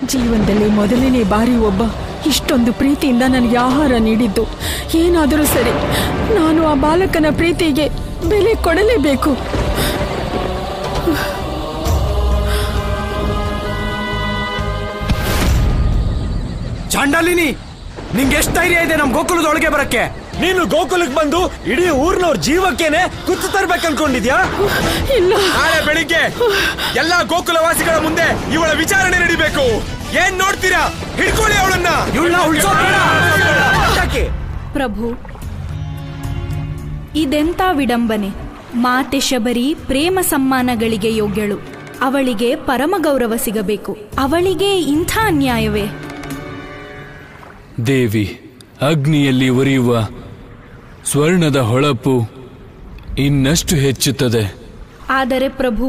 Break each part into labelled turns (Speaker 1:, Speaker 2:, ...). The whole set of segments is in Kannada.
Speaker 1: ಜೀವನದಲ್ಲಿ ಮೊದಲನೇ ಬಾರಿ ಒಬ್ಬ ಇಷ್ಟೊಂದು ಪ್ರೀತಿಯಿಂದ ನನಗೆ ಆಹಾರ ನೀಡಿದ್ದು. ಏನಾದರೂ ಸರಿ, ನಾನು ಆ ಬಾಲಕನ ಪ್ರೀತಿಗೆ ಬೆಲೆ ಕೊಡಲೇಬೇಕು.
Speaker 2: ಚಾಂಡಾಲಿನಿ, ನಿಂಗೆ ಎಷ್ಟು ಧೈರ್ಯ ಇದೆ ನಮ್ ಗೋಕುಲದೊಳಗೆ ಬರಕ್ಕೆ?
Speaker 3: ನೀನು ಗೋಕುಲಕ್ಕೆ ಬಂದು ಇಡೀ ಊರ್ನವ್ರ ಜೀವಕ್ಕೇನೆ ಕುತ್ತು ತರ್ಬೇಕು ಅನ್ಕೊಂಡಿದ್ಯಾ?
Speaker 1: ಇಲ್ಲ.
Speaker 4: ನಾಳೆ ಬೆಳಿಗ್ಗೆ ಎಲ್ಲಾ ಗೋಕುಲವಾಸಿಗಳ ಮುಂದೆ ಇವಳ ವಿಚಾರಣೆ ನಡೀಬೇಕು. ಏನ್ ನೋಡ್ತೀರಾ? ಹಿಡ್ಕೊಳ್ಳಿ ಅವಳನ್ನ.
Speaker 5: ಪ್ರಭು, ಇದೆಂತ ವಿಡಂಬನೆ! ಮಾತೆ ಶಬರಿ ಪ್ರೇಮ ಸಮ್ಮಾನಗಳಿಗೆ ಯೋಗ್ಯಳು. ಅವಳಿಗೆ ಪರಮ ಗೌರವ ಸಿಗಬೇಕು. ಅವಳಿಗೆ ಇಂಥ ಅನ್ಯಾಯವೇ?
Speaker 6: ದೇವಿ, ಅಗ್ನಿಯಲ್ಲಿ ಉರಿಯುವ ಸ್ವರ್ಣದ ಹೊಳಪು ಇನ್ನಷ್ಟು ಹೆಚ್ಚುತ್ತದೆ.
Speaker 5: ಆದರೆ ಪ್ರಭು,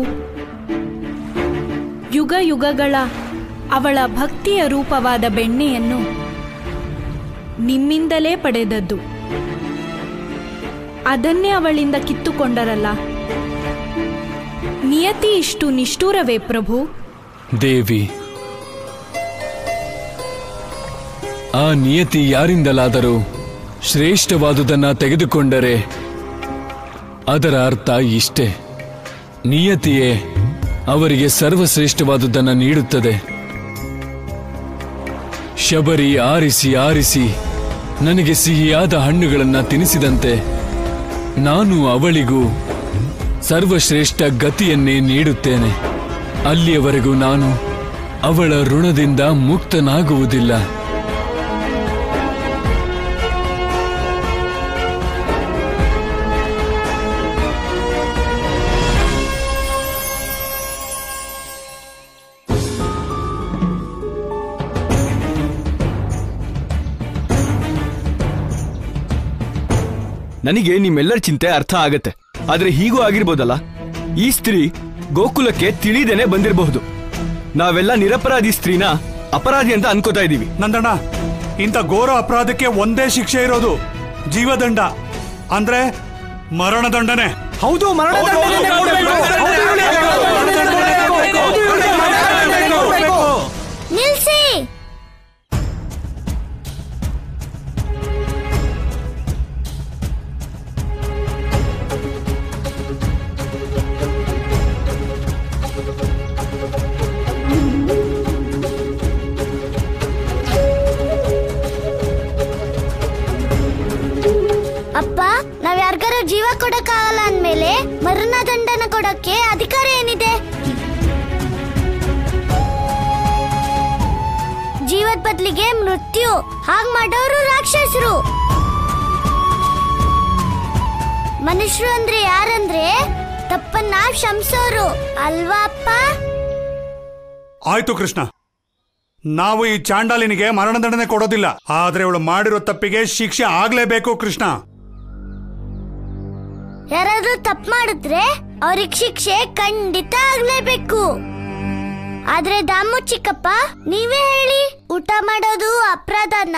Speaker 5: ಯುಗ ಯುಗಗಳ ಅವಳ ಭಕ್ತಿಯ ರೂಪವಾದ ಬೆಣ್ಣೆಯನ್ನು ನಿಮ್ಮಿಂದಲೇ ಪಡೆದದ್ದು. ಅದನ್ನೇ ಅವಳಿಂದ ಕಿತ್ತುಕೊಂಡರಲ್ಲ. ನಿಯತಿ ಇಷ್ಟು ನಿಷ್ಠೂರವೇ ಪ್ರಭು?
Speaker 6: ದೇವಿ, ಆ ನಿಯತಿ ಯಾರಿಂದಲಾದರೂ ಶ್ರೇಷ್ಠವಾದುದನ್ನ ತೆಗೆದುಕೊಂಡರೆ ಅದರ ಅರ್ಥ ಇಷ್ಟೇ: ನಿಯತಿಯೇ ಅವರಿಗೆ ಸರ್ವಶ್ರೇಷ್ಠವಾದುದನ್ನ ನೀಡುತ್ತದೆ. ಶಬರಿ ಆರಿಸಿ ಆರಿಸಿ ನನಗೆ ಸಿಹಿಯಾದ ಹಣ್ಣುಗಳನ್ನು ತಿನ್ನಿಸಿದಂತೆ ನಾನು ಅವಳಿಗೂ ಸರ್ವಶ್ರೇಷ್ಠ ಗತಿಯನ್ನೇ ನೀಡುತ್ತೇನೆ. ಅಲ್ಲಿಯವರೆಗೂ ನಾನು ಅವಳ ಋಣದಿಂದ ಮುಕ್ತನಾಗುವುದಿಲ್ಲ.
Speaker 2: ನನಗೆ ನಿಮ್ಮೆಲ್ಲರ ಚಿಂತೆ ಅರ್ಥ ಆಗತ್ತೆ. ಆದ್ರೆ ಹೀಗೂ ಆಗಿರ್ಬೋದಲ್ಲ, ಈ ಸ್ತ್ರೀ ಗೋಕುಲಕ್ಕೆ ತಿಳಿದೇನೆ ಬಂದಿರಬಹುದು. ನಾವೆಲ್ಲ ನಿರಪರಾಧಿ ಸ್ತ್ರೀನ ಅಪರಾಧಿ ಅಂತ ಅನ್ಕೋತಾ ಇದೀವಿ.
Speaker 7: ನಂದಣ್ಣ, ಇಂಥ ಘೋರ ಅಪರಾಧಕ್ಕೆ ಒಂದೇ ಶಿಕ್ಷೆ ಇರೋದು, ಜೀವದಂಡ. ಅಂದ್ರೆ ಮರಣದಂಡನೆ.
Speaker 2: ಹೌದು,
Speaker 8: ನಿಲ್ಸಿ. ಅಪ್ಪ, ನಾವ್ ಯಾರಿಗಾರು ಜೀವ ಕೊಡಕ್ಕಾಗಲ್ಲ ಅಂದ್ಮೇಲೆ ಮರಣದಂಡನ ಕೊಡಕ್ಕೆ ಅಧಿಕಾರ ಏನಿದೆ? ಜೀವದ ಬದಲಿಗೆ ಮೃತ್ಯು. ಹಾಗ್ ಮಾಡೋರು ರಾಕ್ಷಸರು. ಮನುಷ್ಯರು ಅಂದ್ರೆ ಯಾರಂದ್ರೆ ತಪ್ಪನ್ನ ಕ್ಷಮಿಸೋರು ಅಲ್ವಾ ಅಪ್ಪ?
Speaker 7: ಆಯ್ತು ಕೃಷ್ಣ, ನಾವು ಈ ಚಾಂಡಾಲಿನಿಗೆ ಮರಣದಂಡನೆ ಕೊಡೋದಿಲ್ಲ. ಆದ್ರೆ ಅವಳು ಮಾಡಿರೋ ತಪ್ಪಿಗೆ ಶಿಕ್ಷೆ ಆಗ್ಲೇಬೇಕು ಕೃಷ್ಣ.
Speaker 8: ಯಾರಾದ್ರೂ ತಪ್ಪು ಮಾಡಿದ್ರೆ ಅವ್ರಿಗೆ ಶಿಕ್ಷೆ ಖಂಡಿತ ಆಗ್ಲೇಬೇಕು. ಆದ್ರೆ ದಾಮು ಚಿಕ್ಕಪ್ಪ, ನೀವೇ ಹೇಳಿ, ಊಟ ಮಾಡೋದು ಅಪರಾಧನ?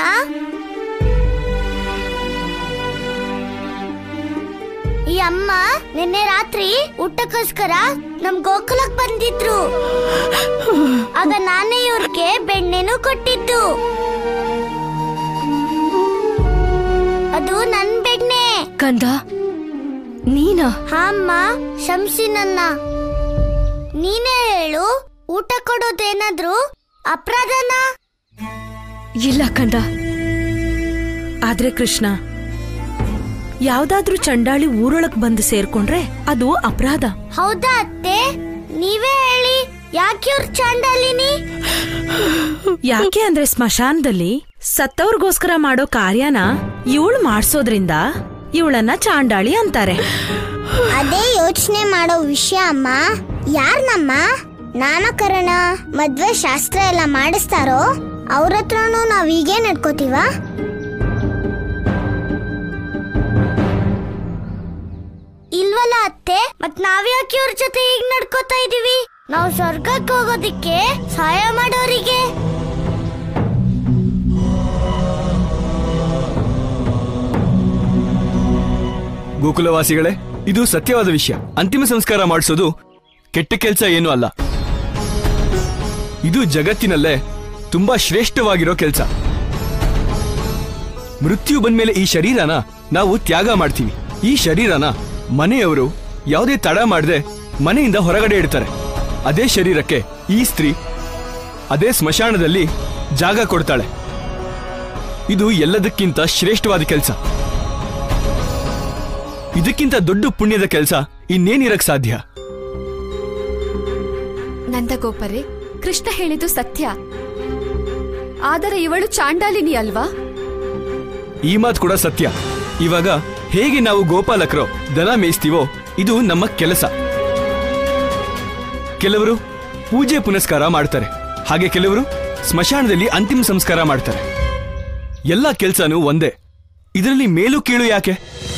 Speaker 8: ಈ ಅಮ್ಮ ನಿನ್ನೆ ರಾತ್ರಿ ಊಟಕ್ಕೋಸ್ಕರ ನಮ್ ಗೋಕುಲಕ್ ಬಂದಿದ್ರು. ಆಗ ನಾನೇ ಇವ್ರಿಗೆ ಬೆಣ್ಣೆನೂ ಕೊಟ್ಟಿದ್ದು. ಅದು ನನ್ ಬೆಣ್ಣೆ.
Speaker 5: ಕಂದ, ನೀನಾ?
Speaker 8: ಹಾ ಅಮ್ಮ, ಶಂಸಿ ನನ್ನ. ನೀನೇ ಹೇಳು, ಊಟ ಕೊಡೋದೇನಾದ್ರೂ ಅಪರಾಧನ?
Speaker 9: ಇಲ್ಲ ಕಂದ. ಆದ್ರೆ ಕೃಷ್ಣ, ಯಾವ್ದಾದ್ರೂ ಚಂಡಾಳಿ ಊರೊಳಗ್ ಬಂದು ಸೇರ್ಕೊಂಡ್ರೆ ಅದು ಅಪರಾಧ.
Speaker 8: ಹೌದಾ ಅತ್ತೆ? ನೀವೇ ಹೇಳಿ, ಯಾಕೆ ಇವ್ರ ಚಾಂಡಾಲಿನಿ?
Speaker 9: ಯಾಕೆ ಅಂದ್ರೆ ಸ್ಮಶಾನದಲ್ಲಿ ಸತ್ತವ್ರಿಗೋಸ್ಕರ ಮಾಡೋ ಕಾರ್ಯನ ಇವಳು ಮಾಡ್ಸೋದ್ರಿಂದ ಇವಳನ್ನ ಚಾಂಡಾಳಿ ಅಂತಾರೆ.
Speaker 8: ಅದೇ ಯೋಚನೆ ಮಾಡೋ ವಿಷಯ ಅಮ್ಮ. ಯಾರನ್ನಮ್ಮ ನಾಮಕರಣ ಮದ್ವೆ ಶಾಸ್ತ್ರ ಎಲ್ಲ ಮಾಡಿಸ್ತಾರೋ ಅವ್ರ ಹತ್ರನೂ ನಾವ್ ಹೀಗೆ ನಡ್ಕೋತೀವ? ಇಲ್ವಲ್ಲ ಅತ್ತೆ, ಮತ್ ನಾವ್ಯಾಕೆ ಇವ್ರ ಜೊತೆ ಹೀಗ್ ನಡ್ಕೋತಾ ಇದೀವಿ? ನಾವು ಸ್ವರ್ಗಕ್ಕೆ ಹೋಗೋದಿಕ್ಕೆ ಸಹಾಯ ಮಾಡೋರಿಗೆ.
Speaker 2: ಗೋಕುಲವಾಸಿಗಳೇ, ಇದು ಸತ್ಯವಾದ ವಿಷಯ. ಅಂತಿಮ ಸಂಸ್ಕಾರ ಮಾಡಿಸೋದು ಕೆಟ್ಟ ಕೆಲಸ ಏನೂ ಅಲ್ಲ. ಇದು ಜಗತ್ತಿನಲ್ಲೇ ತುಂಬಾ ಶ್ರೇಷ್ಠವಾಗಿರೋ ಕೆಲಸ. ಮೃತ್ಯು ಬಂದ್ಮೇಲೆ ಈ ಶರೀರನ ನಾವು ತ್ಯಾಗ ಮಾಡ್ತೀವಿ. ಈ ಶರೀರನ ಮನೆಯವರು ಯಾವುದೇ ತಡ ಮಾಡದೆ ಮನೆಯಿಂದ ಹೊರಗಡೆ ಇಡ್ತಾರೆ. ಅದೇ ಶರೀರಕ್ಕೆ ಈ ಸ್ತ್ರೀ ಅದೇ ಸ್ಮಶಾನದಲ್ಲಿ ಜಾಗ ಕೊಡ್ತಾಳೆ. ಇದು ಎಲ್ಲದಕ್ಕಿಂತ ಶ್ರೇಷ್ಠವಾದ ಕೆಲಸ. ಇದಕ್ಕಿಂತ ದೊಡ್ಡ ಪುಣ್ಯದ ಕೆಲಸ ಇನ್ನೇನಿರಕ್ ಸಾಧ್ಯ?
Speaker 10: ನಂದಗೋಪರೇ, ಕೃಷ್ಣ ಹೇಳಿದ್ದು ಸತ್ಯ. ಆದರೆ ಇವಳು ಚಾಂಡಾಲಿನಿ ಅಲ್ವಾ?
Speaker 2: ಈ ಮಾತು ಕೂಡ ಸತ್ಯ. ಇವಾಗ ಹೇಗೆ ನಾವು ಗೋಪಾಲಕರು ದನ ಮೇಯಿಸ್ತೀವೋ ಇದು ನಮ್ಮ ಕೆಲಸ. ಕೆಲವರು ಪೂಜೆ ಪುನಸ್ಕಾರ ಮಾಡ್ತಾರೆ, ಹಾಗೆ ಕೆಲವರು ಸ್ಮಶಾನದಲ್ಲಿ ಅಂತಿಮ ಸಂಸ್ಕಾರ ಮಾಡ್ತಾರೆ. ಎಲ್ಲ ಕೆಲಸನೂ ಒಂದೇ. ಇದರಲ್ಲಿ ಮೇಲು ಕೀಳು ಯಾಕೆ?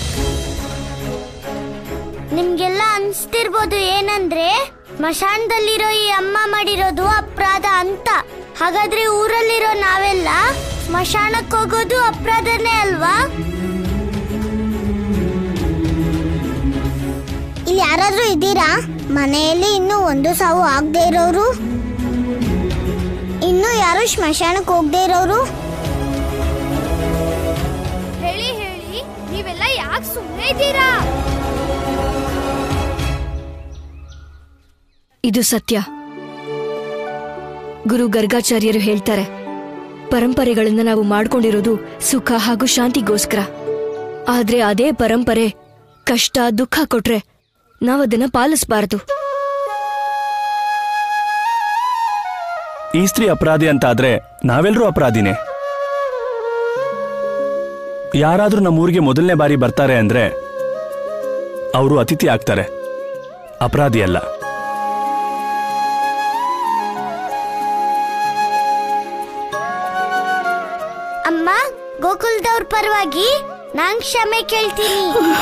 Speaker 8: ನಿಮ್ಗೆಲ್ಲ ಅನ್ಸ್ತಿರ್ಬೋದು ಏನಂದ್ರೆ ಸ್ಮಶಾನದಲ್ಲಿರೋ ಈ ಅಮ್ಮ ಮಾಡಿರೋದು ಅಪರಾಧ ಅಂತ. ಹಾಗಾದ್ರೆ ಊರಲ್ಲಿರೋ ನಾವೆಲ್ಲ ಸ್ಮಶಾನಕ್ಕೆ ಹೋಗೋದು ಅಪರಾಧನೇ ಅಲ್ವಾ? ಇಲ್ಲಿ ಯಾರಾದ್ರೂ ಇದ್ದೀರಾ ಮನೆಯಲ್ಲಿ ಇನ್ನೂ ಒಂದು ಸಾವು ಆಗದೆ ಇರೋರು? ಇನ್ನೂ ಯಾರು ಸ್ಮಶಾನಕ್ಕೆ ಹೋಗದೆ ಇರೋರು?
Speaker 10: ಹೇಳಿ ಹೇಳಿ, ನೀವೆಲ್ಲ ಯಾಕೆ ಸುಮ್ಮನೆ ಇದ್ದೀರಾ?
Speaker 11: ಇದು ಸತ್ಯ. ಗುರು ಗರ್ಗಾಚಾರ್ಯರು ಹೇಳ್ತಾರೆ, ಪರಂಪರೆಗಳನ್ನ ನಾವು ಮಾಡ್ಕೊಂಡಿರೋದು ಸುಖ ಹಾಗೂ ಶಾಂತಿಗೋಸ್ಕರ. ಆದ್ರೆ ಅದೇ ಪರಂಪರೆ ಕಷ್ಟ ದುಃಖ ಕೊಟ್ರೆ ನಾವದನ್ನ ಪಾಲಿಸಬಾರದು.
Speaker 12: ಈ ಸ್ತ್ರೀ ಅಪರಾಧಿ ಅಂತ ಆದ್ರೆ ನಾವೆಲ್ಲರೂ ಅಪರಾಧಿನೇ. ಯಾರಾದ್ರೂ ನಮ್ಮೂರಿಗೆ ಮೊದಲನೇ ಬಾರಿ ಬರ್ತಾರೆ ಅಂದ್ರೆ ಅವರು ಅತಿಥಿ ಆಗ್ತಾರೆ, ಅಪರಾಧಿ ಅಲ್ಲ.
Speaker 8: ಅಮ್ಮ, ಗೋಕುಲದವ್ರ ಪರವಾಗಿ ನಾನ್ ಕ್ಷಮೆ ಕೇಳ್ತೀನಿ.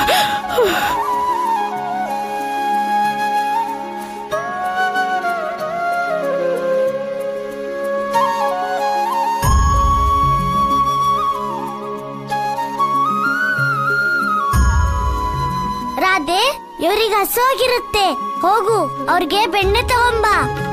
Speaker 8: ರಾಧೆ, ಇವ್ರಿಗೆ ಹಸುವಾಗಿರುತ್ತೆ. ಹೋಗು, ಅವ್ರಿಗೆ ಬೆಣ್ಣೆ ತಗೊಂಬ.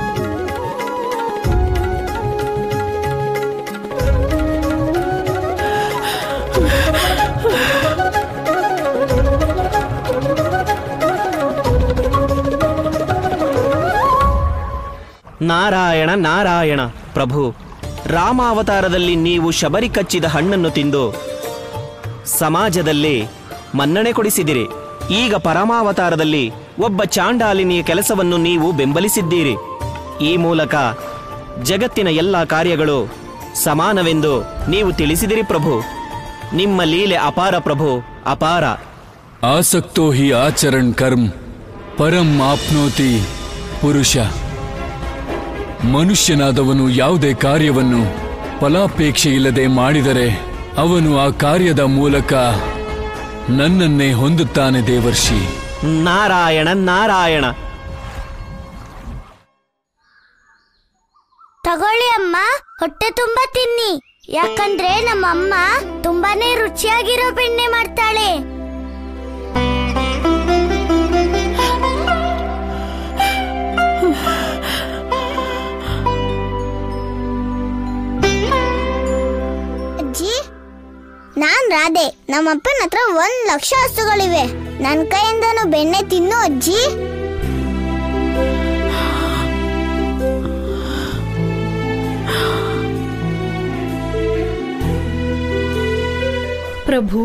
Speaker 13: ನಾರಾಯಣ ನಾರಾಯಣ. ಪ್ರಭು, ರಾಮಾವತಾರದಲ್ಲಿ ನೀವು ಶಬರಿ ಕಚ್ಚಿದ ಹಣ್ಣನ್ನು ತಿಂದು ಸಮಾಜದಲ್ಲಿ ಮನ್ನಣೆ ಕೊಡಿಸಿದಿರಿ. ಈಗ ಪರಮಾವತಾರದಲ್ಲಿ ಒಬ್ಬ ಚಾಂಡಾಲಿನಿಯ ಕೆಲಸವನ್ನು ನೀವು ಬೆಂಬಲಿಸಿದ್ದೀರಿ. ಈ ಮೂಲಕ ಜಗತ್ತಿನ ಎಲ್ಲ ಕಾರ್ಯಗಳು ಸಮಾನವೆಂದು ನೀವು ತಿಳಿಸಿದಿರಿ ಪ್ರಭು. ನಿಮ್ಮ ಲೀಲೆ ಅಪಾರ ಪ್ರಭು, ಅಪಾರ.
Speaker 6: ಆಸಕ್ತೋ ಹಿ ಆಚರಣ್ ಕರ್ಮ್ ಪರಂ ಆಪ್ನೋತಿ ಪುರುಷ. ಮನುಷ್ಯನಾದವನು ಯಾವುದೇ ಕಾರ್ಯವನ್ನು ಫಲಾಪೇಕ್ಷೆ ಇಲ್ಲದೆ ಮಾಡಿದರೆ ಅವನು ಆ ಕಾರ್ಯದ ಮೂಲಕ ನನ್ನನ್ನೇ ಹೊಂದುತ್ತಾನೆ ದೇವರ್ಷಿ.
Speaker 13: ನಾರಾಯಣ ನಾರಾಯಣ.
Speaker 8: ತಗೊಳ್ಳಿ ಅಮ್ಮ, ಹೊಟ್ಟೆ ತುಂಬಾ ತಿನ್ನಿ. ಯಾಕಂದ್ರೆ ನಮ್ಮ ಅಮ್ಮ ತುಂಬಾನೇ ರುಚಿಯಾಗಿರೋ ಬೆಣ್ಣೆ ಮಾಡ್ತಾಳೆ. ಅಜ್ಜಿ, ನಾನ್ ರಾಧೆ. ನಮ್ಮಪ್ಪನ ಹತ್ರ 1,00,000 ಹಸುಗಳಿವೆ. ನನ್ ಕೈಯಿಂದನೂ ಬೆಣ್ಣೆ ತಿನ್ನು ಅಜ್ಜಿ.
Speaker 5: ಪ್ರಭು,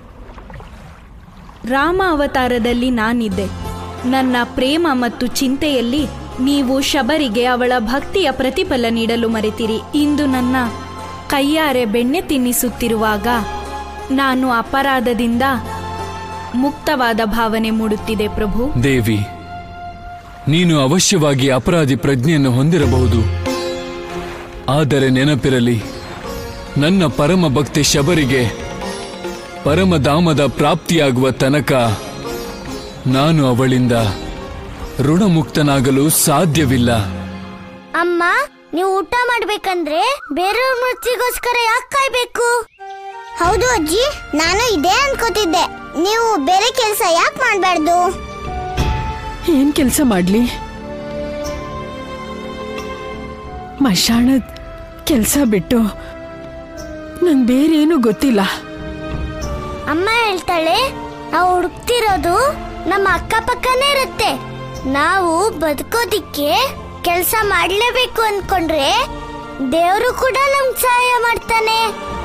Speaker 5: ರಾಮ ಅವತಾರದಲ್ಲಿ ನಾನಿದ್ದೆ. ನನ್ನ ಪ್ರೇಮ ಮತ್ತು ಚಿಂತೆಯಲ್ಲಿ ನೀವು ಶಬರಿಗೆ ಅವಳ ಭಕ್ತಿಯ ಪ್ರತಿಫಲ ನೀಡಲು ಮರೆತಿರಿ. ಇಂದು ನನ್ನ ಕೈಯಾರೆ ಬೆಣ್ಣೆ ತಿನ್ನಿಸುತ್ತಿರುವಾಗ ನಾನು ಅಪರಾಧದಿಂದ ಮುಕ್ತವಾದ ಭಾವನೆ ಮೂಡುತ್ತಿದೆ ಪ್ರಭು.
Speaker 6: ದೇವಿ, ನೀನು ಅವಶ್ಯವಾಗಿ ಅಪರಾಧಿ ಪ್ರಜ್ಞೆಯನ್ನು ಹೊಂದಿರಬಹುದು. ಆದರೆ ನೆನಪಿರಲಿ, ನನ್ನ ಪರಮ ಭಕ್ತಿ ಶಬರಿಗೆ ಪರಮಧಾಮದ ಪ್ರಾಪ್ತಿಯಾಗುವ ತನಕ ನಾನು ಅವಳಿಂದ ಋಣಮುಕ್ತನಾಗಲು ಸಾಧ್ಯವಿಲ್ಲ.
Speaker 8: ಅಮ್ಮ, ನೀವು ಊಟ ಮಾಡ್ಬೇಕಂದ್ರೆ ಬೇರೆಯವ್ರ ಮೃತ್ಯುಗೋಸ್ಕರ ಯಾಕೆ ಕಾಯ್ಬೇಕು? ಹೌದು ಅಜ್ಜಿ, ನಾನು ಇದೇ ಅನ್ಕೋತಿದ್ದೆ. ನೀವು ಬೇರೆ ಕೆಲಸ ಯಾಕೆ ಮಾಡ್ಬಾರ್ದು?
Speaker 1: ಏನ್ ಕೆಲಸ ಮಾಡ್ಲಿ? ಮಶಾಣದ್ ಕೆಲಸ ಬಿಟ್ಟು ನಂಗೆ ಬೇರೇನು ಗೊತ್ತಿಲ್ಲ.
Speaker 8: ಅಮ್ಮ ಹೇಳ್ತಾಳೆ, ನಾವು ಹುಡುಕ್ತಿರೋದು ನಮ್ಮ ಅಕ್ಕಪಕ್ಕನೇ ಇರುತ್ತೆ. ನಾವು ಬದುಕೋದಿಕ್ಕೆ ಕೆಲಸ ಮಾಡ್ಲೇಬೇಕು ಅನ್ಕೊಂಡ್ರೆ ದೇವರು ಕೂಡ ನಮ್ಗೆ ಸಹಾಯ ಮಾಡ್ತಾನೆ.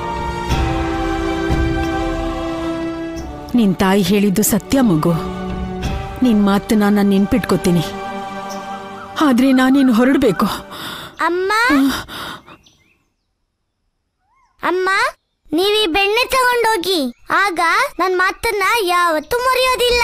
Speaker 1: ನಿನ್ ತಾಯಿ ಹೇಳಿದ್ದು ಸತ್ಯ ಮಗು. ನಿನ್ ಮಾತನ್ನ ನಾನು ನೆನ್ಪಿಟ್ಕೋತೀನಿ. ಆದ್ರೆ ನಾನಿನ್ನು ಹೊರಡ್ಬೇಕು.
Speaker 8: ಅಮ್ಮ ಅಮ್ಮ, ನೀವೀ ಬೆಣ್ಣೆ ತಗೊಂಡೋಗಿ, ಆಗ ನನ್ನ ಮಾತನ್ನ ಯಾವತ್ತೂ ಮರೆಯೋದಿಲ್ಲ.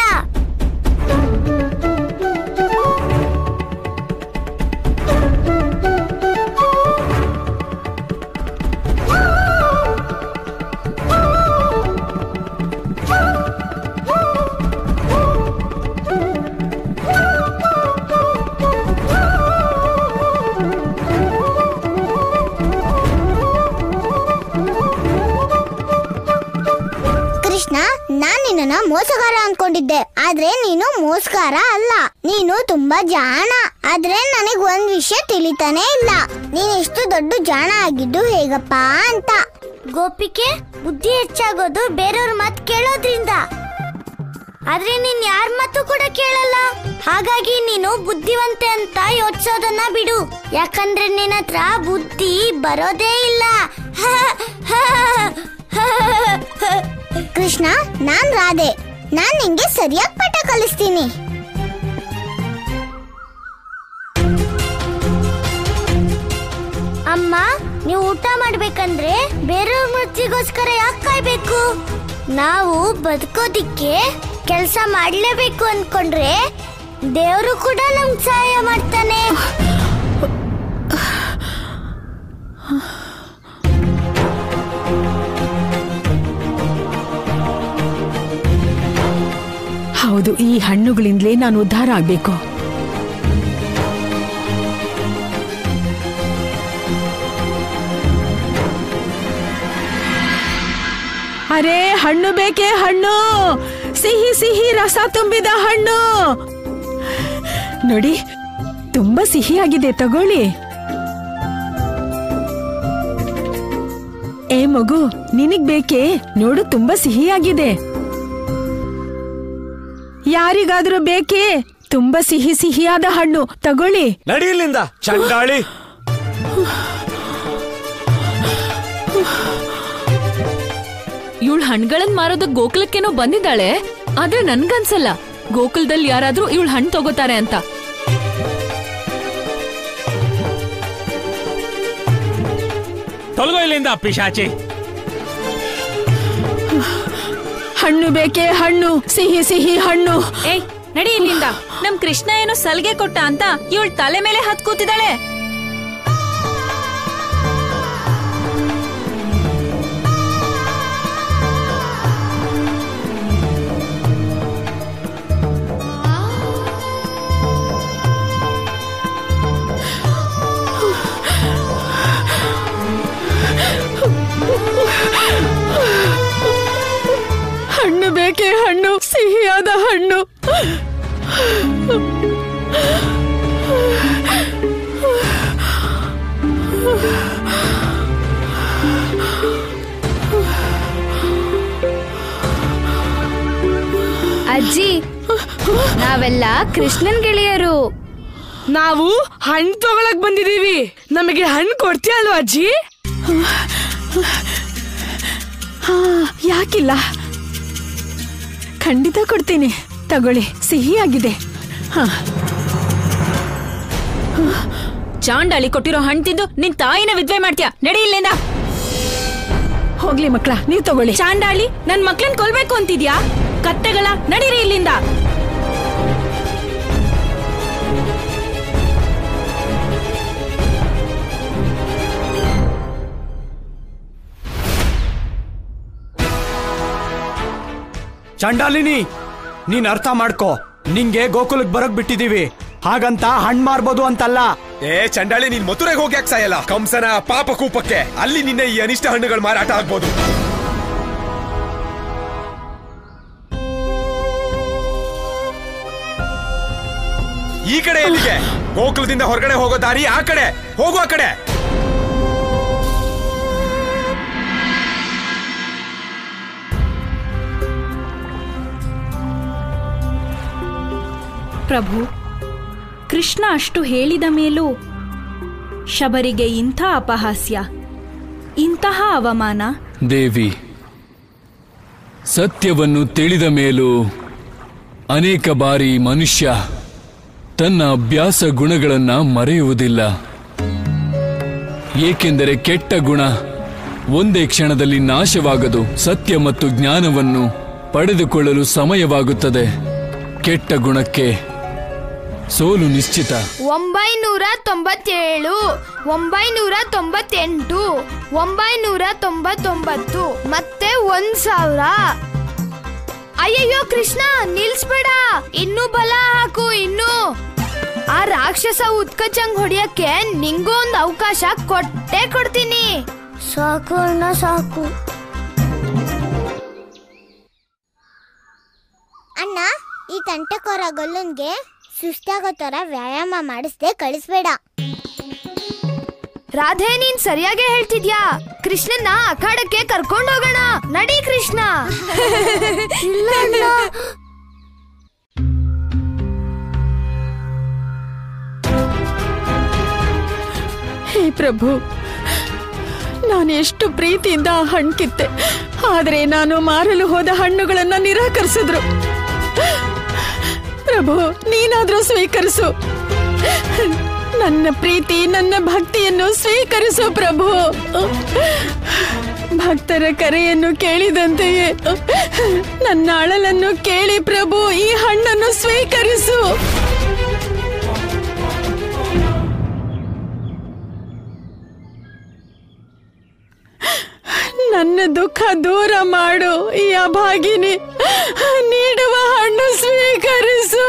Speaker 8: ನಾನ್ ನಿನ್ನ ಮೋಸಗಾರ ಅನ್ಕೊಂಡಿದ್ದೆ, ಆದ್ರೆ ನೀನು ಮೋಸಗಾರ ಅಲ್ಲ. ನೀನು ತುಂಬಾ ಜಾಣ. ಆದ್ರೆ ನನಗ್ ಒಂದ್ ವಿಷಯ ತಿಳಿತಾನೆ ಇಲ್ಲ, ನೀನ್ ಎಷ್ಟು ದೊಡ್ಡ ಜಾಣ ಆಗಿದ್ದು ಹೇಗಪ್ಪ ಅಂತ. ಗೋಪಿಕೆ, ಬುದ್ಧಿ ಹೆಚ್ಚಾಗೋದು ಬೇರೆಯವ್ರ ಮಾತು ಕೇಳೋದ್ರಿಂದ. ಆದ್ರೆ ನೀನ್ ಯಾರ ಮಾತು ಕೂಡ ಕೇಳಲ್ಲ. ಹಾಗಾಗಿ ನೀನು ಬುದ್ಧಿವಂತೆ ಅಂತ ಯೋಚಿಸೋದನ್ನ ಬಿಡು. ಯಾಕಂದ್ರೆ ನಿನ್ನ ಹತ್ರ ಬುದ್ಧಿ ಬರೋದೇ ಇಲ್ಲ. ಕೃಷ್ಣ, ನಾನ್ ರಾಧೆ. ನಾನ್ ನಿಂಗೆ ಸರಿಯಾಗಿ ಪಾಠ ಕಲಿಸ್ತೀನಿ. ಅಮ್ಮ, ನೀವು ಊಟ ಮಾಡ್ಬೇಕಂದ್ರೆ ಬೇರೆಯವ್ರ ಮೃತ್ಯುಗೋಸ್ಕರ ಯಾಕೆ ಕಾಯ್ಬೇಕು? ನಾವು ಬದುಕೋದಿಕ್ಕೆ ಕೆಲಸ ಮಾಡ್ಲೇಬೇಕು ಅನ್ಕೊಂಡ್ರೆ ದೇವರು ಕೂಡ ನಮ್ಗೆ ಸಹಾಯ ಮಾಡ್ತಾನೆ.
Speaker 1: ಹೌದು, ಈ ಹಣ್ಣುಗಳಿಂದಲೇ ನಾನು ಉದ್ಧಾರ ಆಗ್ಬೇಕು. ಅರೆ, ಹಣ್ಣು ಬೇಕೇ? ಹಣ್ಣು, ಸಿಹಿ ಸಿಹಿ ರಸ ತುಂಬಿದ ಹಣ್ಣು ನೋಡಿ, ತುಂಬಾ ಸಿಹಿಯಾಗಿದೆ, ತಗೊಳ್ಳಿ. ಏ ಮಗು, ನಿನಗ್ ಬೇಕೇ? ನೋಡು, ತುಂಬಾ ಸಿಹಿಯಾಗಿದೆ. ಯಾರಿಗಾದ್ರೂ ಬೇಕೇ? ತುಂಬಾ ಸಿಹಿ ಸಿಹಿಯಾದ ಹಣ್ಣು, ತಗೊಳ್ಳಿ.
Speaker 3: ನಡಿಯಲಿಂದ ಚಂಡಾಳಿ.
Speaker 14: ಇವಳು ಹಣ್ಗಳನ್ ಮಾರೋದಕ್ ಗೋಕುಲಕ್ಕೇನೋ ಬಂದಿದ್ದಾಳೆ. ಆದ್ರೆ ನನ್ಗನ್ಸಲ್ಲ ಗೋಕುಲದಲ್ಲಿ ಯಾರಾದ್ರೂ ಇವಳು ಹಣ್ಣು ತಗೋತಾರೆ ಅಂತ.
Speaker 3: ತೊಲಗೋ ಇಲ್ಲಿಂದ ಪಿಶಾಚಿ.
Speaker 1: ಹಣ್ಣು ಬೇಕೇ? ಹಣ್ಣು, ಸಿಹಿ ಸಿಹಿ ಹಣ್ಣು.
Speaker 14: ಏಯ್, ನಡಿ ಇಲ್ಲಿಂದ. ನಮ್ ಕೃಷ್ಣ ಏನೋ ಸಲ್ಗೆ ಕೊಟ್ಟ ಅಂತ ಇವಳು ತಲೆ ಮೇಲೆ ಹತ್ ಕೂತಿದ್ದಾಳೆ.
Speaker 1: ಹಣ್ಣು ಬೇಕೇ? ಹಣ್ಣು, ಸಿಹಿಯಾದ ಹಣ್ಣು.
Speaker 11: ಅಜ್ಜಿ, ನಾವೆಲ್ಲ ಕೃಷ್ಣನ್ ಗೆಳೆಯರು.
Speaker 15: ನಾವು ಹಣ್ಣು ತಗೊಳಕ್ ಬಂದಿದೀವಿ. ನಮಗೆ ಹಣ್ಣು ಕೊಡ್ತೀಯ ಅಲ್ವಾ ಅಜ್ಜಿ?
Speaker 1: ಯಾಕಿಲ್ಲ, ಖಂಡಿತ ಕೊಡ್ತೀನಿ. ತಗೊಳ್ಳಿ, ಸಿಹಿಯಾಗಿದೆ.
Speaker 14: ಚಾಂಡಾಳಿ ಕೊಟ್ಟಿರೋ ಹಣ್ಣು ತಿಂದು ನಿನ್ ತಾಯಿನ ವಿದ್ವೆ ಮಾಡ್ತೀಯ. ನಡಿ ಇಲ್ಲಿಂದ.
Speaker 1: ಹೋಗ್ಲಿ ಮಕ್ಳ, ನೀವ್ ತಗೊಳ್ಳಿ.
Speaker 14: ಚಾಂಡಾಳಿ, ನನ್ ಮಕ್ಳನ್ ಕೊಲ್ಬೇಕು ಅಂತಿದ್ಯಾ? ಕತ್ತೆಗಳ, ನಡೀರಿ ಇಲ್ಲಿಂದ.
Speaker 3: ಚಂಡಾಲಿನಿ, ನೀನ್ ಅರ್ಥ ಮಾಡ್ಕೋ. ನಿಂಗೆ ಗೋಕುಲಕ್ ಬರಕ್ ಬಿಟ್ಟಿದೀವಿ, ಹಾಗಂತ ಹಣ್ಣು ಮಾರ್ಬೋದು ಅಂತಲ್ಲ.
Speaker 4: ಏ ಚಂಡಾಳಿ, ನೀನ್ ಮಥುರೆಗೆ ಹೋಗಿ ಯಾಕೆ ಸಾಯಲ್ಲ? ಕಂಸನ ಪಾಪ ಕೂಪಕ್ಕೆ ಅಲ್ಲಿ ನಿನ್ನೆ ಈ ಅನಿಷ್ಟ ಹಣ್ಣುಗಳು ಮಾರಾಟ ಆಗ್ಬೋದು. ಈ ಕಡೆ ಎಲ್ಲಿಗೆ? ಗೋಕುಲದಿಂದ ಹೊರಗಡೆ ಹೋಗೋ ದಾರಿ ಆ ಕಡೆ ಹೋಗು. ಆ ಕಡೆ
Speaker 5: ಪ್ರಭು, ಕೃಷ್ಣ ಅಷ್ಟು ಹೇಳಿದ ಮೇಲೂ ಶಬರಿಗೆ ಇಂಥ ಅಪಹಾಸ್ಯ, ಇಂತಹ ಅವಮಾನ.
Speaker 6: ದೇವಿ, ಸತ್ಯವನ್ನು ತಿಳಿದ ಮೇಲೂ ಅನೇಕ ಬಾರಿ ಮನುಷ್ಯ ತನ್ನ ಅಭ್ಯಾಸ ಗುಣಗಳನ್ನ ಮರೆಯುವುದಿಲ್ಲ. ಏಕೆಂದರೆ ಕೆಟ್ಟ ಗುಣ ಒಂದೇ ಕ್ಷಣದಲ್ಲಿ ನಾಶವಾಗದು. ಸತ್ಯ ಮತ್ತು ಜ್ಞಾನವನ್ನು ಪಡೆದುಕೊಳ್ಳಲು ಸಮಯವಾಗುತ್ತದೆ. ಕೆಟ್ಟ ಗುಣಕ್ಕೆ ಸೋಲು ನಿಶ್ಚಿತ.
Speaker 10: 997, 998, 999 ಮತ್ತೆ 1000. ಅಯ್ಯಯ್ಯೋ ಕೃಷ್ಣ, ನಿಲ್ಸ್ಬೇಡ, ಇನ್ನೂ ಬಲ ಹಾಕು. ಇನ್ನು ಆ ರಾಕ್ಷಸ ಉತ್ಕಚಂಗ್ ಹೊಡಿಯಕ್ಕೆ ನಿಂಗೂ ಒಂದು ಅವಕಾಶ ಕೊಟ್ಟೇ ಕೊಡ್ತೀನಿ.
Speaker 8: ಸಾಕು ಅಣ್ಣ, ಸಾಕು. ಅಣ್ಣ, ಈ ತಂಟೆಕೋರ ಗೊಲ್ಲನ್ಗೆ ಸುಸ್ತಾಗೋ ತರ ವ್ಯಾಯಾಮ ಮಾಡಿಸ್ದೆ ಕಳಿಸ್ಬೇಡ.
Speaker 10: ರಾಧೆ, ನೀನ್ ಸರಿಯಾಗಿ ಹೇಳ್ತಿದ್ಯಾ. ಕೃಷ್ಣನ್ನ ಅಖಾಡಕ್ಕೆ ಕರ್ಕೊಂಡು ಹೋಗೋಣ. ನಡಿ ಕೃಷ್ಣ.
Speaker 8: ಇಲ್ಲ ಅಣ್ಣ.
Speaker 1: ಹೇ ಪ್ರಭು, ನಾನು ಎಷ್ಟು ಪ್ರೀತಿಯಿಂದ ಆ ಹಣ್ಣು ಕಿತ್ತೆ, ಆದ್ರೆ ನಾನು ಮಾರಲು ಹೋದ ಹಣ್ಣುಗಳನ್ನ ನಿರಾಕರಿಸಿದ್ರು. ಪ್ರಭು, ನೀನಾದ್ರೂ ಸ್ವೀಕರಿಸು. ನನ್ನ ಪ್ರೀತಿ, ನನ್ನ ಭಕ್ತಿಯನ್ನು ಸ್ವೀಕರಿಸು ಪ್ರಭು. ಭಕ್ತರ ಕರೆಯನ್ನು ಕೇಳಿದಂತೆಯೇ ನನ್ನ ಅಳಲನ್ನು ಕೇಳಿ ಪ್ರಭು, ಈ ಹಣ್ಣನ್ನು ಸ್ವೀಕರಿಸು. ನನ್ನ ದುಃಖ ದೂರ ಮಾಡು. ಈ ಅಭಾಗಿನಿ ನೀಡುವ ಹಣ್ಣು ಸ್ವೀಕರಿಸು.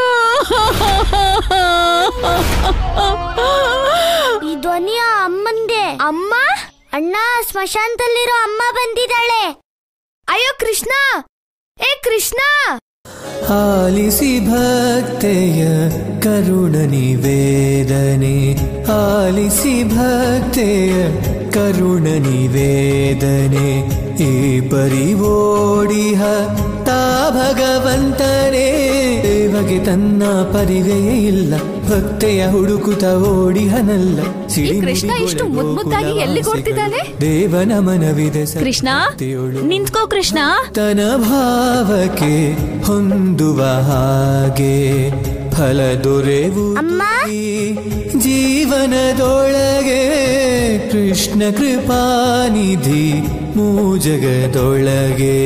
Speaker 8: ಈ ಧ್ವನಿಯ ಅಮ್ಮಂದೆ.
Speaker 10: ಅಮ್ಮ?
Speaker 8: ಅಣ್ಣ, ಸ್ಮಶಾನದಲ್ಲಿರೋ ಅಮ್ಮ ಬಂದಿದ್ದಾಳೆ.
Speaker 10: ಅಯ್ಯೋ ಕೃಷ್ಣ, ಏ ಕೃಷ್ಣ.
Speaker 16: ಆಲಿಸಿ ಭಕ್ತೆಯ ಕರುಣ ನಿವೇದನೆ, ಆಲಿಸಿ ಭಕ್ತೆಯ ಕರುಣ ನಿವೇದನೆ. ಈ ಪರಿವೋಡಿಹ ತಾ ಭಗವಂತನೇ, ದೇವಗೆ ತನ್ನ ಪರಿವೆಯೇ ಇಲ್ಲ, ಭಕ್ತೆಯ ಹುಡುಕುತ ಓಡಿಹನಲ್ಲ.
Speaker 14: ಕೃಷ್ಣ ಇಷ್ಟು ಮುದ್ದಾಗಿ ಎಲ್ಲಿ ಕೊಡ್ತಿದ್ದಾನೆ?
Speaker 16: ದೇವನ ಮನವಿದೆ
Speaker 14: ಕೃಷ್ಣ, ನಿಂತ್ಕೋ ಕೃಷ್ಣ.
Speaker 16: ತನ ಭಾವಕ್ಕೆ ಹೊಂದುವ ಹಾಗೆ ಫಲ ದೊರೆಯುವುದು ಜೀವನದೊಳಗೆ. ಕೃಷ್ಣ ಕೃಪಾನಿಧಿ ಮೂಜಗದೊಳಗೆ.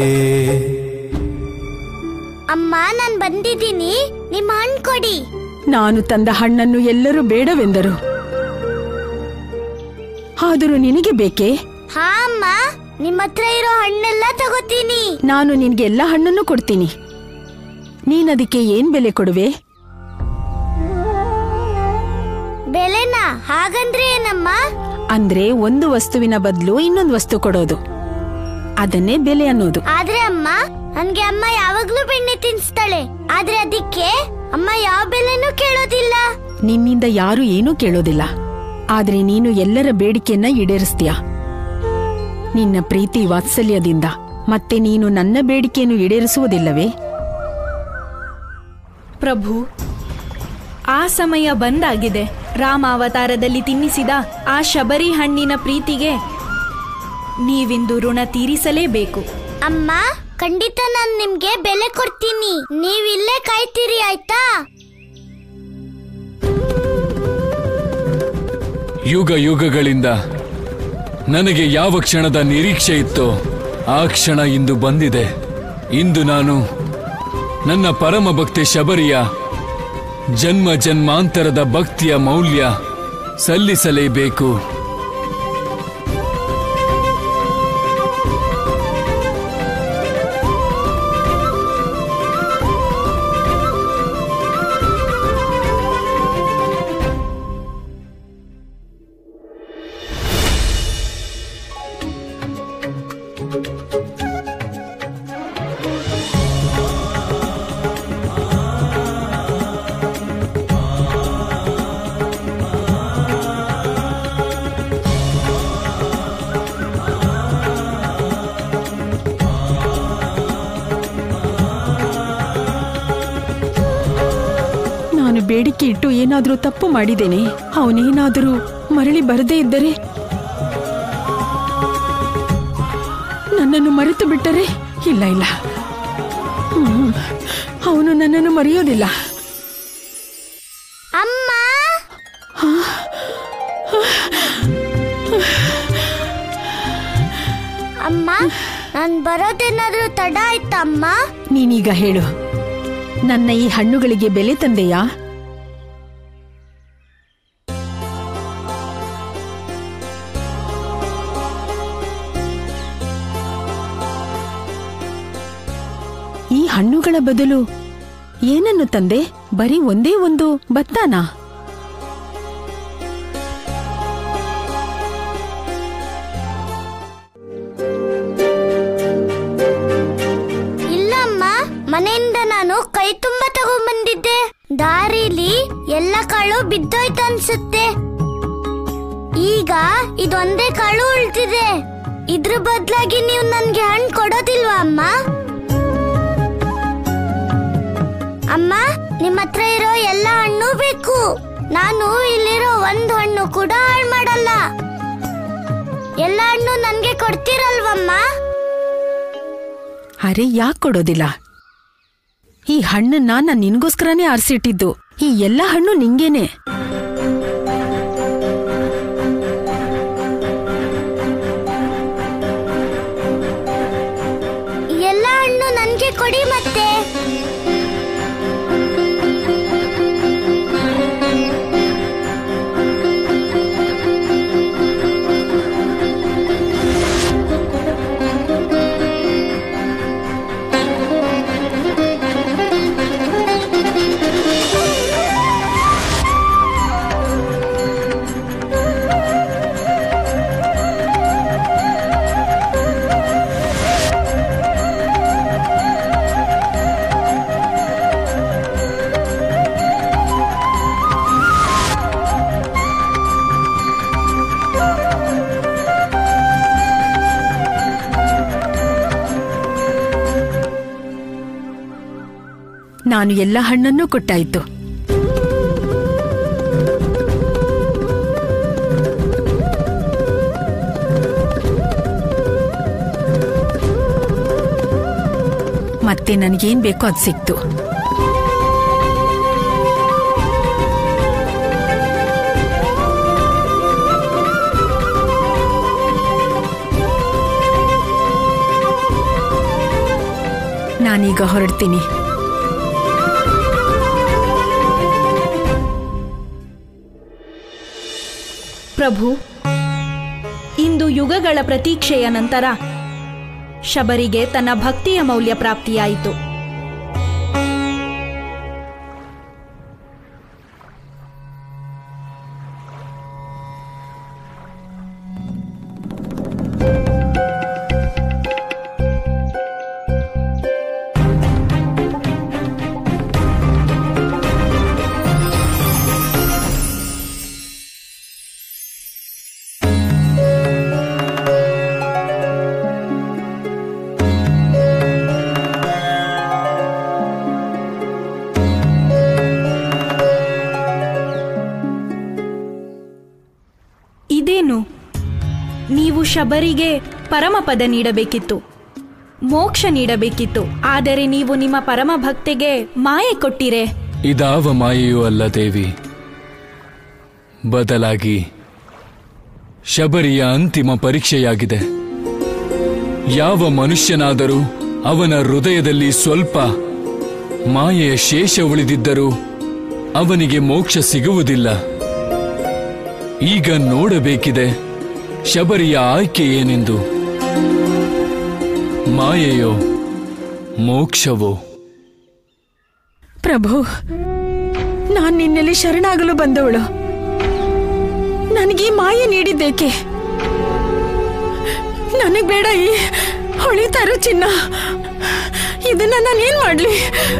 Speaker 8: ಅಮ್ಮ, ನಾನ್ ಬಂದಿದ್ದೀನಿ, ನಿಮ್ಮ ಹಣ್ಣು ಕೊಡಿ.
Speaker 1: ನಾನು ತಂದ ಹಣ್ಣನ್ನು ಎಲ್ಲರೂ ಬೇಡವೆಂದರು, ಆದರೂ ನಿನಗೆ ಬೇಕೇ?
Speaker 8: ಹಾ ಅಮ್ಮ, ನಿಮ್ಮ ಹತ್ರ ಇರೋ ಹಣ್ಣೆಲ್ಲ ತಗೋತೀನಿ.
Speaker 1: ನಾನು ನಿನ್ಗೆ ಎಲ್ಲ ಹಣ್ಣನ್ನು ಕೊಡ್ತೀನಿ. ನೀನದಕ್ಕೆ ಏನ್ ಬೆಲೆ ಕೊಡುವೆ?
Speaker 8: ಬೆಲೆನಾ? ಹಾಗಂದ್ರೆ ಏನಮ್ಮ?
Speaker 1: ಅಂದ್ರೆ ಒಂದು ವಸ್ತುವಿನ ಬದಲು ಇನ್ನೊಂದು ವಸ್ತು ಕೊಡೋದು, ಅದನ್ನೇ ಬೆಲೆ ಅನ್ನೋದು.
Speaker 8: ಆದ್ರೆ ಅಮ್ಮ, ನನ್ಗೆ ಅಮ್ಮ ಯಾವಾಗ್ಲೂ ಬೆಣ್ಣೆ ತಿನ್ಸ್ತಾಳೆ, ಆದ್ರೆ ಅದಕ್ಕೆ ಅಮ್ಮ ಯಾವ ಬೆಲೆನೂ ಕೇಳೋದಿಲ್ಲ.
Speaker 1: ನಿನ್ನಿಂದ ಯಾರು ಏನೂ ಕೇಳೋದಿಲ್ಲ, ಆದ್ರೆ ನೀನು ಎಲ್ಲರ ಬೇಡಿಕೆಯನ್ನ ಈಡೇರಿಸ್ತೀಯ ನಿನ್ನ ಪ್ರೀತಿ ವಾತ್ಸಲ್ಯದಿಂದ. ಮತ್ತೆ ನೀನು ನನ್ನ ಬೇಡಿಕೆಯನ್ನು ಈಡೇರಿಸುವುದಿಲ್ಲವೇ?
Speaker 5: ಪ್ರಭು, ಆ ಸಮಯ ಬಂದಾಗಿದೆ. ರಾಮಾವತಾರದಲ್ಲಿ ತಿನ್ನಿಸಿದ ಆ ಶಬರಿ ಹಣ್ಣಿನ ಪ್ರೀತಿಗೆ ನೀವಿಂದು ಋಣ ತೀರಿಸಲೇಬೇಕು.
Speaker 8: ಅಮ್ಮ, ಖಂಡಿತ ನಾನು ನಿಮ್ಗೆ ಬೆಲೆ ಕೊಡ್ತೀನಿ. ನೀವಿಲ್ಲೇ ಕಾಯ್ತೀರಿ, ಆಯ್ತಾ?
Speaker 6: ಯುಗ ಯುಗಗಳಿಂದ ನನಗೆ ಯಾವ ಕ್ಷಣದ ನಿರೀಕ್ಷೆ ಇತ್ತೋ ಆ ಕ್ಷಣ ಇಂದು ಬಂದಿದೆ. ಇಂದು ನಾನು ನನ್ನ ಪರಮ ಭಕ್ತಿ ಶಬರಿಯ ಜನ್ಮ ಜನ್ಮಾಂತರದ ಭಕ್ತಿಯ ಮೌಲ್ಯ ಸಲ್ಲಿಸಲೇಬೇಕು.
Speaker 1: ಬೇಡಿಕೆ ಇಟ್ಟು ಏನಾದ್ರೂ ತಪ್ಪು ಮಾಡಿದ್ದೇನೆ? ಅವನೇನಾದರೂ ಮರಳಿ ಬರದೇ ಇದ್ದರೆ, ನನ್ನನ್ನು ಮರೆತು ಬಿಟ್ಟರೆ? ಇಲ್ಲ ಇಲ್ಲ, ಅವನು ನನ್ನನ್ನು ಮರೆಯೋದಿಲ್ಲ.
Speaker 8: ಅಮ್ಮ, ಅಮ್ಮ, ನಾನ್ ಬರೋದೇನಾದ್ರೂ ತಡ ಆಯ್ತಾ ಅಮ್ಮ?
Speaker 1: ನೀನೀಗ ಹೇಳು, ನನ್ನ ಈ ಹಣ್ಣುಗಳಿಗೆ ಬೆಲೆ ತಂದೆಯಾ? ಈ ಹಣ್ಣುಗಳ ಬದಲು ಏನನ್ನು ತಂದೆ? ಬರೀ ಒಂದೇ ಒಂದು ಭತ್ತಾನ?
Speaker 8: ಇಲ್ಲಮ್ಮ, ಮನೆಯಿಂದ ನಾನು ಕೈ ತುಂಬ ತಗೊಂಡ್ಬಂದಿದ್ದೆ. ದಾರಿಲಿ ಎಲ್ಲ ಕಾಳು ಬಿದ್ದೋಯ್ತು ಅನ್ಸುತ್ತೆ. ಈಗ ಇದೊಂದೇ ಕಾಳು ಉಳ್ತಿದೆ. ಇದ್ರ ಬದಲಾಗಿ ನೀವು ನನ್ಗೆ ಹಣ್ಣು ಕೊಡೋದಿಲ್ವಾ ಅಮ್ಮ? ಅಮ್ಮ, ನಿಮ್ಮ ಹತ್ರ ಇರೋ ಎಲ್ಲ ಹಣ್ಣು ಬೇಕು. ನಾನು ಇಲ್ಲಿರೋ ಒಂದು ಹಣ್ಣು ಕೂಡ ಹಾಳು ಮಾಡಲ್ಲ. ಎಲ್ಲ ಹಣ್ಣು ನನ್ಗೆ ಕೊಡ್ತೀರಲ್ವಮ್ಮ?
Speaker 1: ಅರೆ, ಯಾಕೆ ಕೊಡೋದಿಲ್ಲ? ಈ ಹಣ್ಣನ್ನ ನಾನು ನಿನ್ಗೋಸ್ಕರನೇ ಆರಿಸಿಟ್ಟಿದ್ದು. ಈ ಎಲ್ಲ ಹಣ್ಣು ನಿಂಗೇನೆ.
Speaker 8: ಎಲ್ಲ ಹಣ್ಣು ನನ್ಗೆ ಕೊಡಿ ಮತ್ತೆ.
Speaker 1: ನಾನು ಎಲ್ಲ ಹಣ್ಣನ್ನೂ ಕೊಟ್ಟಾಯ್ತು. ಮತ್ತೆ ನನಗೇನ್ ಬೇಕೋ ಅದು ಸಿಕ್ತು. ನಾನೀಗ ಹೊರಡ್ತೀನಿ.
Speaker 5: ಪ್ರಭು, ಇಂದು ಯುಗಗಳ ಪ್ರತೀಕ್ಷೆಯ ನಂತರ ಶಬರಿಗೆ ತನ್ನ ಭಕ್ತಿಯ ಮೌಲ್ಯ ಪ್ರಾಪ್ತಿಯಾಯಿತು. ಇದೇನು, ನೀವು ಶಬರಿಗೆ ಪರಮಪದ ನೀಡಬೇಕಿತ್ತು, ಮೋಕ್ಷ ನೀಡಬೇಕಿತ್ತು. ಆದರೆ ನೀವು ನಿಮ್ಮ ಪರಮ ಭಕ್ತಿಗೆ ಮಾಯೆ ಕೊಟ್ಟಿರೆ.
Speaker 6: ಇದಾವ ಮಾಯೆಯೂ ಅಲ್ಲ ದೇವಿ, ಬದಲಾಗಿ ಶಬರಿಯ ಅಂತಿಮ ಪರೀಕ್ಷೆಯಾಗಿದೆ. ಯಾವ ಮನುಷ್ಯನಾದರೂ ಅವನ ಹೃದಯದಲ್ಲಿ ಸ್ವಲ್ಪ ಮಾಯೆಯ ಶೇಷ ಉಳಿದಿದ್ದರೂ ಅವನಿಗೆ ಮೋಕ್ಷ ಸಿಗುವುದಿಲ್ಲ. ಈಗ ನೋಡಬೇಕಿದೆ ಶಬರಿಯ ಆಯ್ಕೆ ಏನೆಂದು. ಮಾಯೆಯೋ ಮೋಕ್ಷವೋ?
Speaker 1: ಪ್ರಭು, ನಾನ್ ನಿನ್ನಲ್ಲಿ ಶರಣಾಗಲು ಬಂದವಳು. ನನಗೆ ಮಾಯೆ ನೀಡಿದ್ದೇಕೆ? ನನಗ್ ಬೇಡ ಈ ಹೊಳಿತಾರೋ ಚಿನ್ನ. ಇದನ್ನ ನಾನೇನ್ ಮಾಡ್ಲಿ?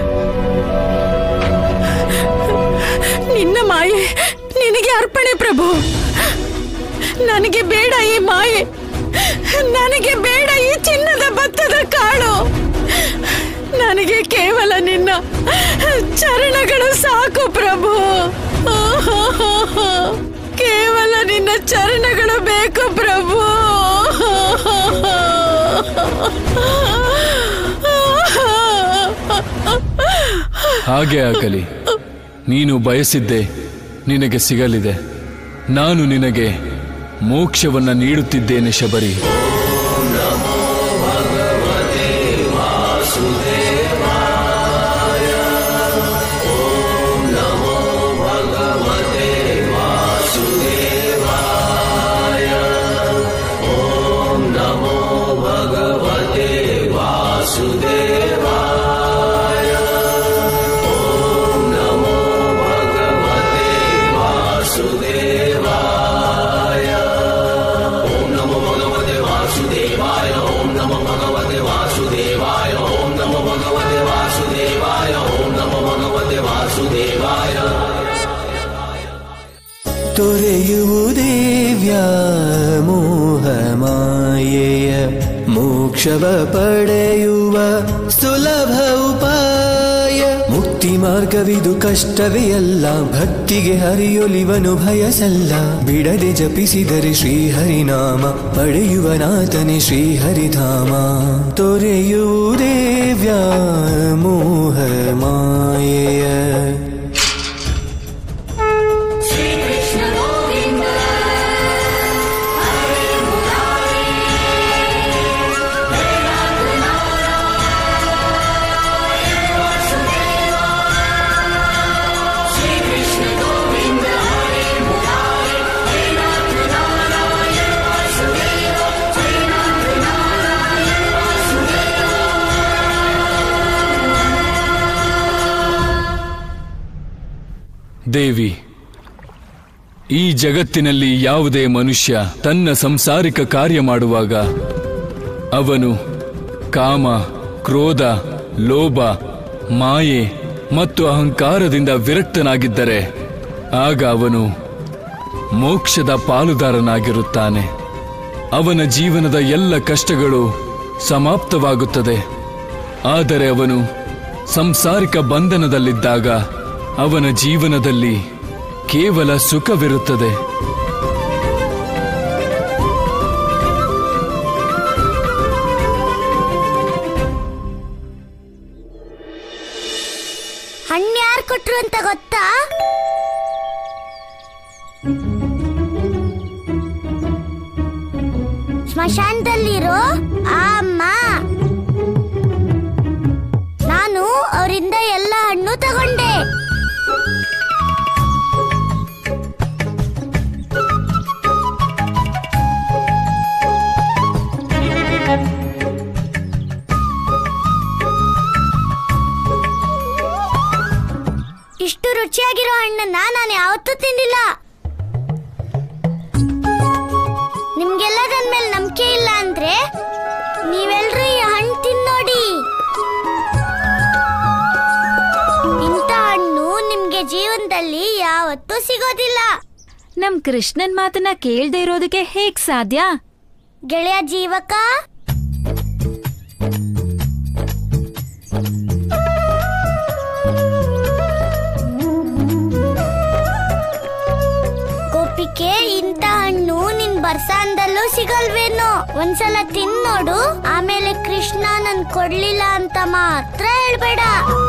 Speaker 1: ನಿನ್ನ ಮಾಯೆ ನಿನಗೆ ಅರ್ಪಣೆ ಪ್ರಭು. ನನಗೆ ಬೇಡ ಈ ಮಾಯೆ. ನನಗೆ ಬೇಡ ಈ ಚಿನ್ನದ ಭತ್ತದ ಕಾಳು. ನನಗೆ ಕೇವಲ ನಿನ್ನ ಚರಣಗಳು ಸಾಕು ಪ್ರಭು. ಕೇವಲ ನಿನ್ನ ಚರಣಗಳು ಬೇಕು ಪ್ರಭು.
Speaker 6: ಹಾಗೆ ಆಗಲಿ. ನೀನು ಬಯಸಿದ್ದೆ ನಿನಗೆ ಸಿಗಲಿದೆ. ನಾನು ನಿನಗೆ ಮೋಕ್ಷವನ್ನ ನೀಡುತ್ತಿದ್ದೇನೆ ಶಬರಿ.
Speaker 16: ತೊರೆಯುವುದೇ ವ್ಯಾಮೋಹ ಮಾಯೆಯ ಮೋಕ್ಷವ ಪಡೆಯುವ ಸುಲಭ ಉಪಾಯ. ಮುಕ್ತಿ ಮಾರ್ಗವಿದು ಕಷ್ಟವೇ ಅಲ್ಲ, ಭಕ್ತಿಗೆ ಹರಿಯೊಲಿವನು ಭಯಸಲ್ಲ. ಬಿಡದೆ ಜಪಿಸಿದರೆ ಶ್ರೀಹರಿನಾಮ ಪಡೆಯುವ ನಾಥನೆ ಶ್ರೀಹರಿಧಾಮ. ತೊರೆಯುವುದೇ ವ್ಯಾಮೋಹ ಮಾಯೆಯ.
Speaker 6: ದೇವಿ, ಈ ಜಗತ್ತಿನಲ್ಲಿ ಯಾವುದೇ ಮನುಷ್ಯ ತನ್ನ ಸಂಸಾರಿಕ ಕಾರ್ಯ ಮಾಡುವಾಗ ಅವನು ಕಾಮ, ಕ್ರೋಧ, ಲೋಭ, ಮಾಯೆ ಮತ್ತು ಅಹಂಕಾರದಿಂದ ವಿರಕ್ತನಾಗಿದ್ದರೆ ಆಗ ಅವನು ಮೋಕ್ಷದ ಪಾಲುದಾರನಾಗಿರುತ್ತಾನೆ. ಅವನ ಜೀವನದ ಎಲ್ಲ ಕಷ್ಟಗಳು ಸಮಾಪ್ತವಾಗುತ್ತದೆ. ಆದರೆ ಅವನು ಸಂಸಾರಿಕ ಬಂಧನದಲ್ಲಿದ್ದಾಗ ಅವನ ಜೀವನದಲ್ಲಿ ಕೇವಲ ಸುಖವಿರುತ್ತದೆ.
Speaker 8: ಹಣ್ಣು ಯಾರು ಕೊಟ್ರು ಅಂತ ಗೊತ್ತಾ? ಸ್ಮಶಾನದಲ್ಲಿರೋ ಆ ಅಮ್ಮ. ನಾನು ಅವರಿಂದ ಎಲ್ಲ ಹಣ್ಣು ತಗೊಂಡೆ. ಇಷ್ಟು ರುಚಿಯಾಗಿರೋ ಹಣ್ಣನ್ನ ನಾನು ಯಾವತ್ತೂ ತಿಂದಿಲ್ಲ. ನಿಮ್ಗೆಲ್ಲ ನನ್ನ ಮೇಲೆ ನಂಬಿಕೆ ಇಲ್ಲ ಅಂದ್ರೆ ನೀವೆಲ್ರೂ ಈ ಹಣ್ಣು ತಿನ್ನೋಡಿ. ಇಂಥ ಹಣ್ಣು ನಿಮ್ಗೆ ಜೀವನದಲ್ಲಿ ಯಾವತ್ತೂ ಸಿಗೋದಿಲ್ಲ.
Speaker 5: ನಮ್ ಕೃಷ್ಣನ್ ಮಾತನ್ನ ಕೇಳ್ದೆ ಇರೋದಕ್ಕೆ ಹೇಗ್ ಸಾಧ್ಯ?
Speaker 8: ಗೆಳೆಯ ಜೀವಕ, ಗೋಪಿಕೆ, ಇಂಥ ಹಣ್ಣು ನಿನ್ ಬರ್ಸಾಂದಲ್ಲೂ ಸಿಗಲ್ವೇನೋ. ಒಂದ್ಸಲ ತಿನ್ನೋಡು, ಆಮೇಲೆ ಕೃಷ್ಣ ನನ್ ಕೊಡ್ಲಿಲ್ಲ ಅಂತ ಮಾತ್ರ ಹೇಳ್ಬೇಡ.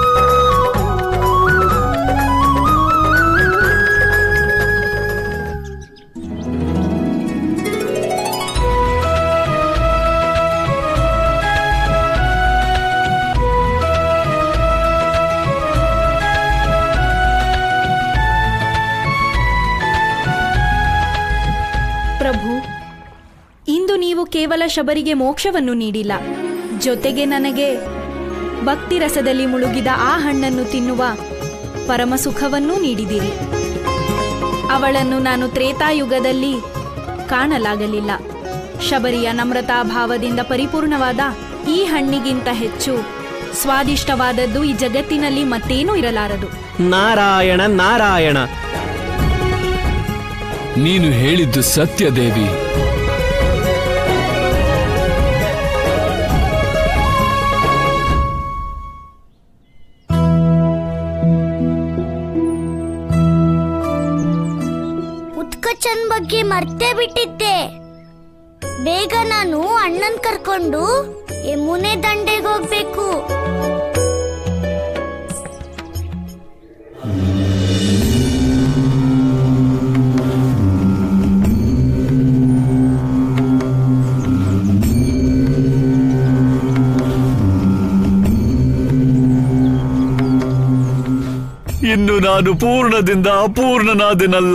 Speaker 5: ಪ್ರಭು, ಇಂದು ನೀವು ಕೇವಲ ಶಬರಿಗೆ ಮೋಕ್ಷವನ್ನು ನೀಡಿಲ್ಲ, ಜೊತೆಗೆ ನನಗೆ ಭಕ್ತಿ ರಸದಲ್ಲಿ ಮುಳುಗಿದ ಆ ಹಣ್ಣನ್ನು ತಿನ್ನುವ ಪರಮ ಸುಖವನ್ನೂ ನೀಡಿದಿರಿ. ಅವಳನ್ನು ನಾನು ತ್ರೇತಾಯುಗದಲ್ಲಿ ಕಾಣಲಾಗಲಿಲ್ಲ. ಶಬರಿಯ ನಮ್ರತಾಭಾವದಿಂದ ಪರಿಪೂರ್ಣವಾದ ಈ ಹಣ್ಣಿಗಿಂತ ಹೆಚ್ಚು ಸ್ವಾದಿಷ್ಟವಾದದ್ದು ಈ ಜಗತ್ತಿನಲ್ಲಿ ಮತ್ತೇನೂ ಇರಲಾರದು.
Speaker 13: ನಾರಾಯಣ ನಾರಾಯಣ.
Speaker 6: ನೀನು ಹೇಳಿದ್ದು ಸತ್ಯ ದೇವಿ.
Speaker 8: ಮರ್ತೇ ಬಿಟ್ಟಿದ್ದೆ. ಬೇಗ ನಾನು ಅಣ್ಣನ್ ಕರ್ಕೊಂಡು ಯಮುನೆ ದಂಡೆಗೆ ಹೋಗ್ಬೇಕು.
Speaker 17: ಇನ್ನು ನಾನು ಪೂರ್ಣದಿಂದ ಅಪೂರ್ಣನಾದೆನಲ್ಲ.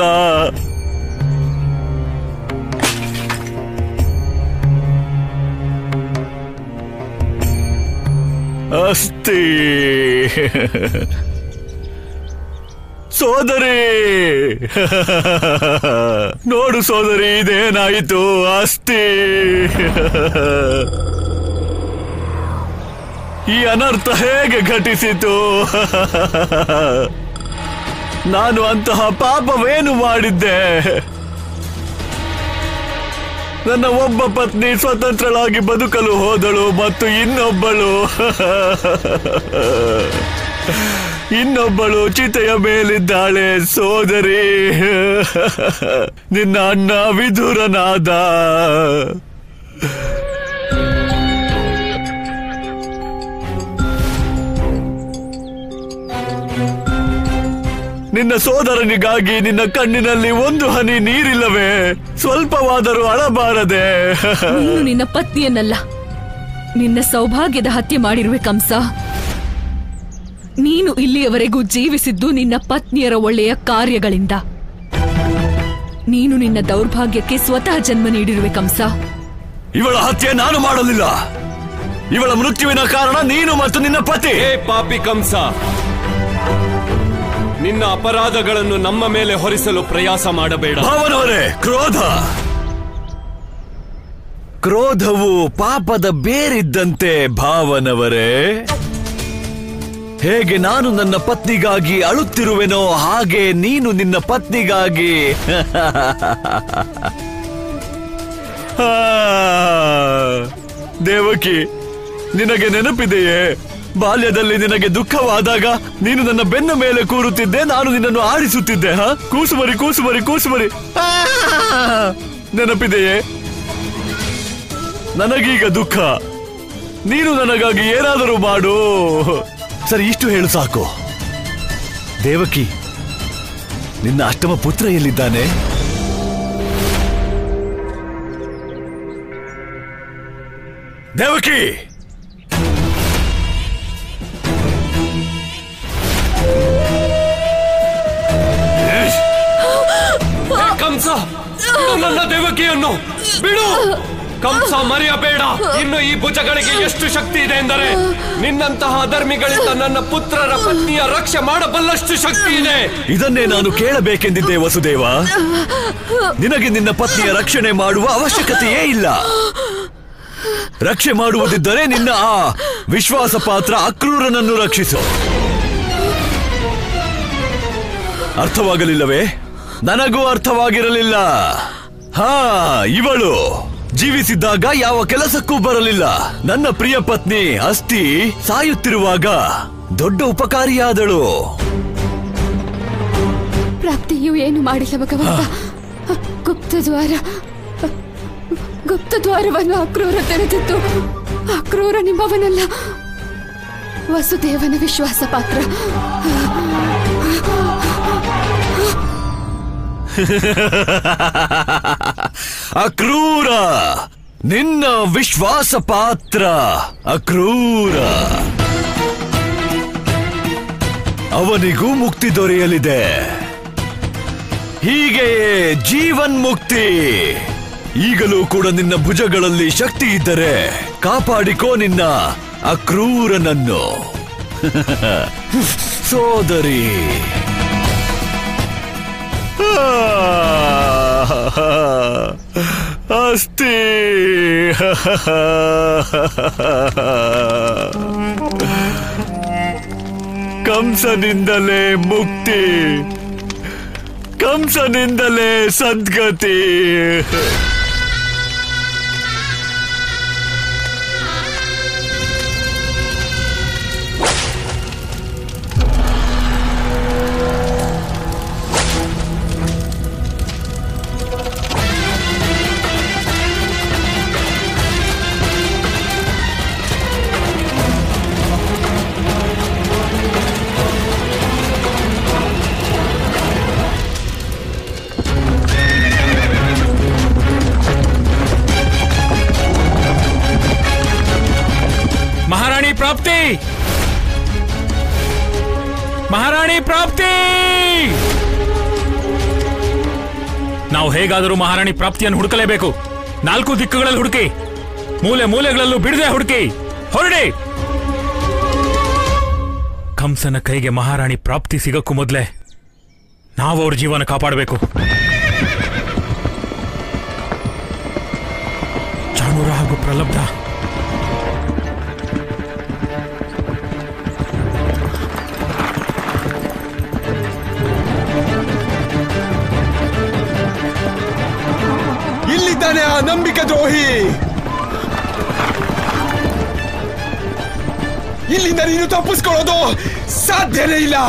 Speaker 17: ಅಸ್ತಿ ಸೋದರಿ, ನೋಡು ಸೋದರಿ, ಇದೇನಾಯಿತು? ಅಸ್ತಿ ಈ ಅನರ್ಥ ಹೇಗೆ ಘಟಿಸಿತು? ನಾನು ಅಂತಹ ಪಾಪವೇನು ಮಾಡಿದ್ದೆ? ನನ್ನ ಒಬ್ಬ ಪತ್ನಿ ಸ್ವತಂತ್ರಳಾಗಿ ಬದುಕಲು ಹೋದಳು ಮತ್ತು ಇನ್ನೊಬ್ಬಳು ಚಿತೆಯ ಮೇಲಿದ್ದಾಳೆ. ಸೋದರಿ, ನಿನ್ನ ಅಣ್ಣ ವಿಧುರನಾದ. ನಿನ್ನ ಸೋದರನಿಗಾಗಿ ನಿನ್ನ ಕಣ್ಣಿನಲ್ಲಿ ಒಂದು ಹನಿ ನೀರಿಲ್ಲವೇ? ಸ್ವಲ್ಪವಾದರೂ ಅಳಬಾರದೆ?
Speaker 14: ನೀನು ನಿನ್ನ ಪತ್ನಿಯನ್ನಲ್ಲ, ನಿನ್ನ ಸೌಭಾಗ್ಯದ ಹತ್ಯೆ ಮಾಡಿರುವೆ ಕಂಸ. ನೀನು ಇಲ್ಲಿಯವರೆಗೂ ಜೀವಿಸಿದ್ದು ನಿನ್ನ ಪತ್ನಿಯರ ಒಳ್ಳೆಯ ಕಾರ್ಯಗಳಿಂದ. ನೀನು ನಿನ್ನ ದೌರ್ಭಾಗ್ಯಕ್ಕೆ ಸ್ವತಃ ಜನ್ಮ ನೀಡಿರುವೆ ಕಂಸ.
Speaker 17: ಇವಳ ಹತ್ಯೆ ನಾನು ಮಾಡಲಿಲ್ಲ. ಇವಳ ಮೃತ್ಯುವಿನ ಕಾರಣ ನೀನು ಮತ್ತು ನಿನ್ನ ಪತಿ.
Speaker 18: ಹೇ ಪಾಪಿ ಕಂಸ, ನಿನ್ನ ಅಪರಾಧಗಳನ್ನು ನಮ್ಮ ಮೇಲೆ ಹೊರಿಸಲು ಪ್ರಯಾಸ ಮಾಡಬೇಡ.
Speaker 17: ಭಾವನವರೇ, ಕ್ರೋಧವು ಪಾಪದ ಬೇರಿದ್ದಂತೆ. ಭಾವನವರೇ, ಹೇಗೆ ನಾನು ನನ್ನ ಪತ್ನಿಗಾಗಿ ಅಳುತ್ತಿರುವೆನೋ ಹಾಗೆ ನೀನು ನಿನ್ನ ಪತ್ನಿಗಾಗಿ. ದೇವಕಿ, ನಿನಗೆ ನೆನಪಿದೆಯೇ? ಬಾಲ್ಯದಲ್ಲಿ ನಿನಗೆ ದುಃಖವಾದಾಗ ನೀನು ನನ್ನ ಬೆನ್ನ ಮೇಲೆ ಕೂರುತ್ತಿದ್ದೆ, ನಾನು ನಿನ್ನನ್ನು ಆಡಿಸುತ್ತಿದ್ದೆ. ಕೂಸುಮರಿ ಕೂಸುಮರಿ ಕೂಸುಮರಿ, ನೆನಪಿದೆಯೇ? ನನಗೀಗ ದುಃಖ, ನೀನು ನನಗಾಗಿ ಏನಾದರೂ ಮಾಡು. ಸರಿ, ಇಷ್ಟು ಹೇಳು ಸಾಕು. ದೇವಕಿ, ನಿನ್ನ ಅಷ್ಟಮ ಪುತ್ರ ಎಲ್ಲಿದ್ದಾನೆ? ದೇವಕಿ,
Speaker 18: ಕಂಸ, ನನ್ನ ದೇವಕಿಯನ್ನು ಬಿಡು. ಕಂಸ, ಮರೆಯಬೇಡ, ಇನ್ನು ಈ ಭುಜಗಳಿಗೆ ಎಷ್ಟು ಶಕ್ತಿ ಇದೆ ಎಂದರೆ ನಿನ್ನಂತಹ ಅಧರ್ಮಿಗಳಿಂದ ನನ್ನ ಪುತ್ರರ ಪತ್ನಿಯ ರಕ್ಷೆ ಮಾಡಬಲ್ಲಷ್ಟು ಶಕ್ತಿ ಇದೆ.
Speaker 17: ಇದನ್ನೇ ನಾನು ಕೇಳಬೇಕೆಂದಿದ್ದೆ ವಸುದೇವ. ನಿನಗೆ ನಿನ್ನ ಪತ್ನಿಯ ರಕ್ಷಣೆ ಮಾಡುವ ಅವಶ್ಯಕತೆಯೇ ಇಲ್ಲ. ರಕ್ಷೆ ಮಾಡುವುದಿದ್ದರೆ ನಿನ್ನ ಆ ವಿಶ್ವಾಸ ಪಾತ್ರ ಅಕ್ರೂರನನ್ನು ರಕ್ಷಿಸು. ಅರ್ಥವಾಗಲಿಲ್ಲವೇ? ನನಗೂ ಅರ್ಥವಾಗಿರಲಿಲ್ಲ. ಇವಳು ಜೀವಿಸಿದ್ದಾಗ ಯಾವ ಕೆಲಸಕ್ಕೂ ಬರಲಿಲ್ಲ. ನನ್ನ ಪ್ರಿಯ ಪತ್ನಿ ಅಸ್ತಿ ಸಾಯುತ್ತಿರುವಾಗ ದೊಡ್ಡ ಉಪಕಾರಿಯಾದಳು.
Speaker 19: ಪ್ರಾಪ್ತಿಯು ಏನು ಮಾಡಿಲ್ಲ ಭಗವಂತ. ಗುಪ್ತದ್ವಾರವನ್ನು ಅಕ್ರೂರ ತೆರೆದಿತ್ತು. ಅಕ್ರೂರ ನಿಮ್ಮವನಲ್ಲ, ವಸುದೇವನ ವಿಶ್ವಾಸ ಪಾತ್ರ.
Speaker 17: ಅಕ್ರೂರ, ನಿನ್ನ ವಿಶ್ವಾಸ ಪಾತ್ರ ಅಕ್ರೂರ. ಅವನಿಗೂ ಮುಕ್ತಿ ದೊರೆಯಲಿದೆ. ಹೀಗೆಯೇ ಜೀವನ್ಮುಕ್ತಿ. ಈಗಲೂ ಕೂಡ ನಿನ್ನ ಭುಜಗಳಲ್ಲಿ ಶಕ್ತಿ ಇದ್ದರೆ ಕಾಪಾಡಿಕೋ ನಿನ್ನ ಅಕ್ರೂರನನ್ನು. ಸೋದರಿ, ಅಸ್ತಿ, ಕಂಸನಿಂದಲೇ ಮುಕ್ತಿ, ಕಂಸನಿಂದಲೇ ಸದ್ಗತಿ.
Speaker 20: ಪ್ರಾಪ್ತಿ, ಮಹಾರಾಣಿ ಪ್ರಾಪ್ತಿ. ನಾವು ಹೇಗಾದರೂ ಮಹಾರಾಣಿ ಪ್ರಾಪ್ತಿಯನ್ನು ಹುಡುಕಲೇಬೇಕು. 4 ದಿಕ್ಕುಗಳಲ್ಲಿ ಹುಡುಕಿ, ಮೂಲೆ ಮೂಲೆಗಳಲ್ಲೂ ಬಿಡದೆ ಹುಡುಕಿ, ಹೊರಡಿ. ಕಂಸನ ಕೈಗೆ ಮಹಾರಾಣಿ ಪ್ರಾಪ್ತಿ ಸಿಗಕ್ಕೂ ಮೊದಲೇ ನಾವು ಅವ್ರ ಜೀವನ ಕಾಪಾಡಬೇಕು. ಚಾಣೂರ ಹಾಗೂ ಪ್ರಲಬ್ಧ
Speaker 4: ಇಲ್ಲಿದ್ದಾನೆ ಆ ನಂಬಿಕೆ ದ್ರೋಹಿ. ಇಲ್ಲಿಂದ ನೀನು ತಪ್ಪಿಸ್ಕೊಳ್ಳೋದು ಸಾಧ್ಯನೇ ಇಲ್ಲ.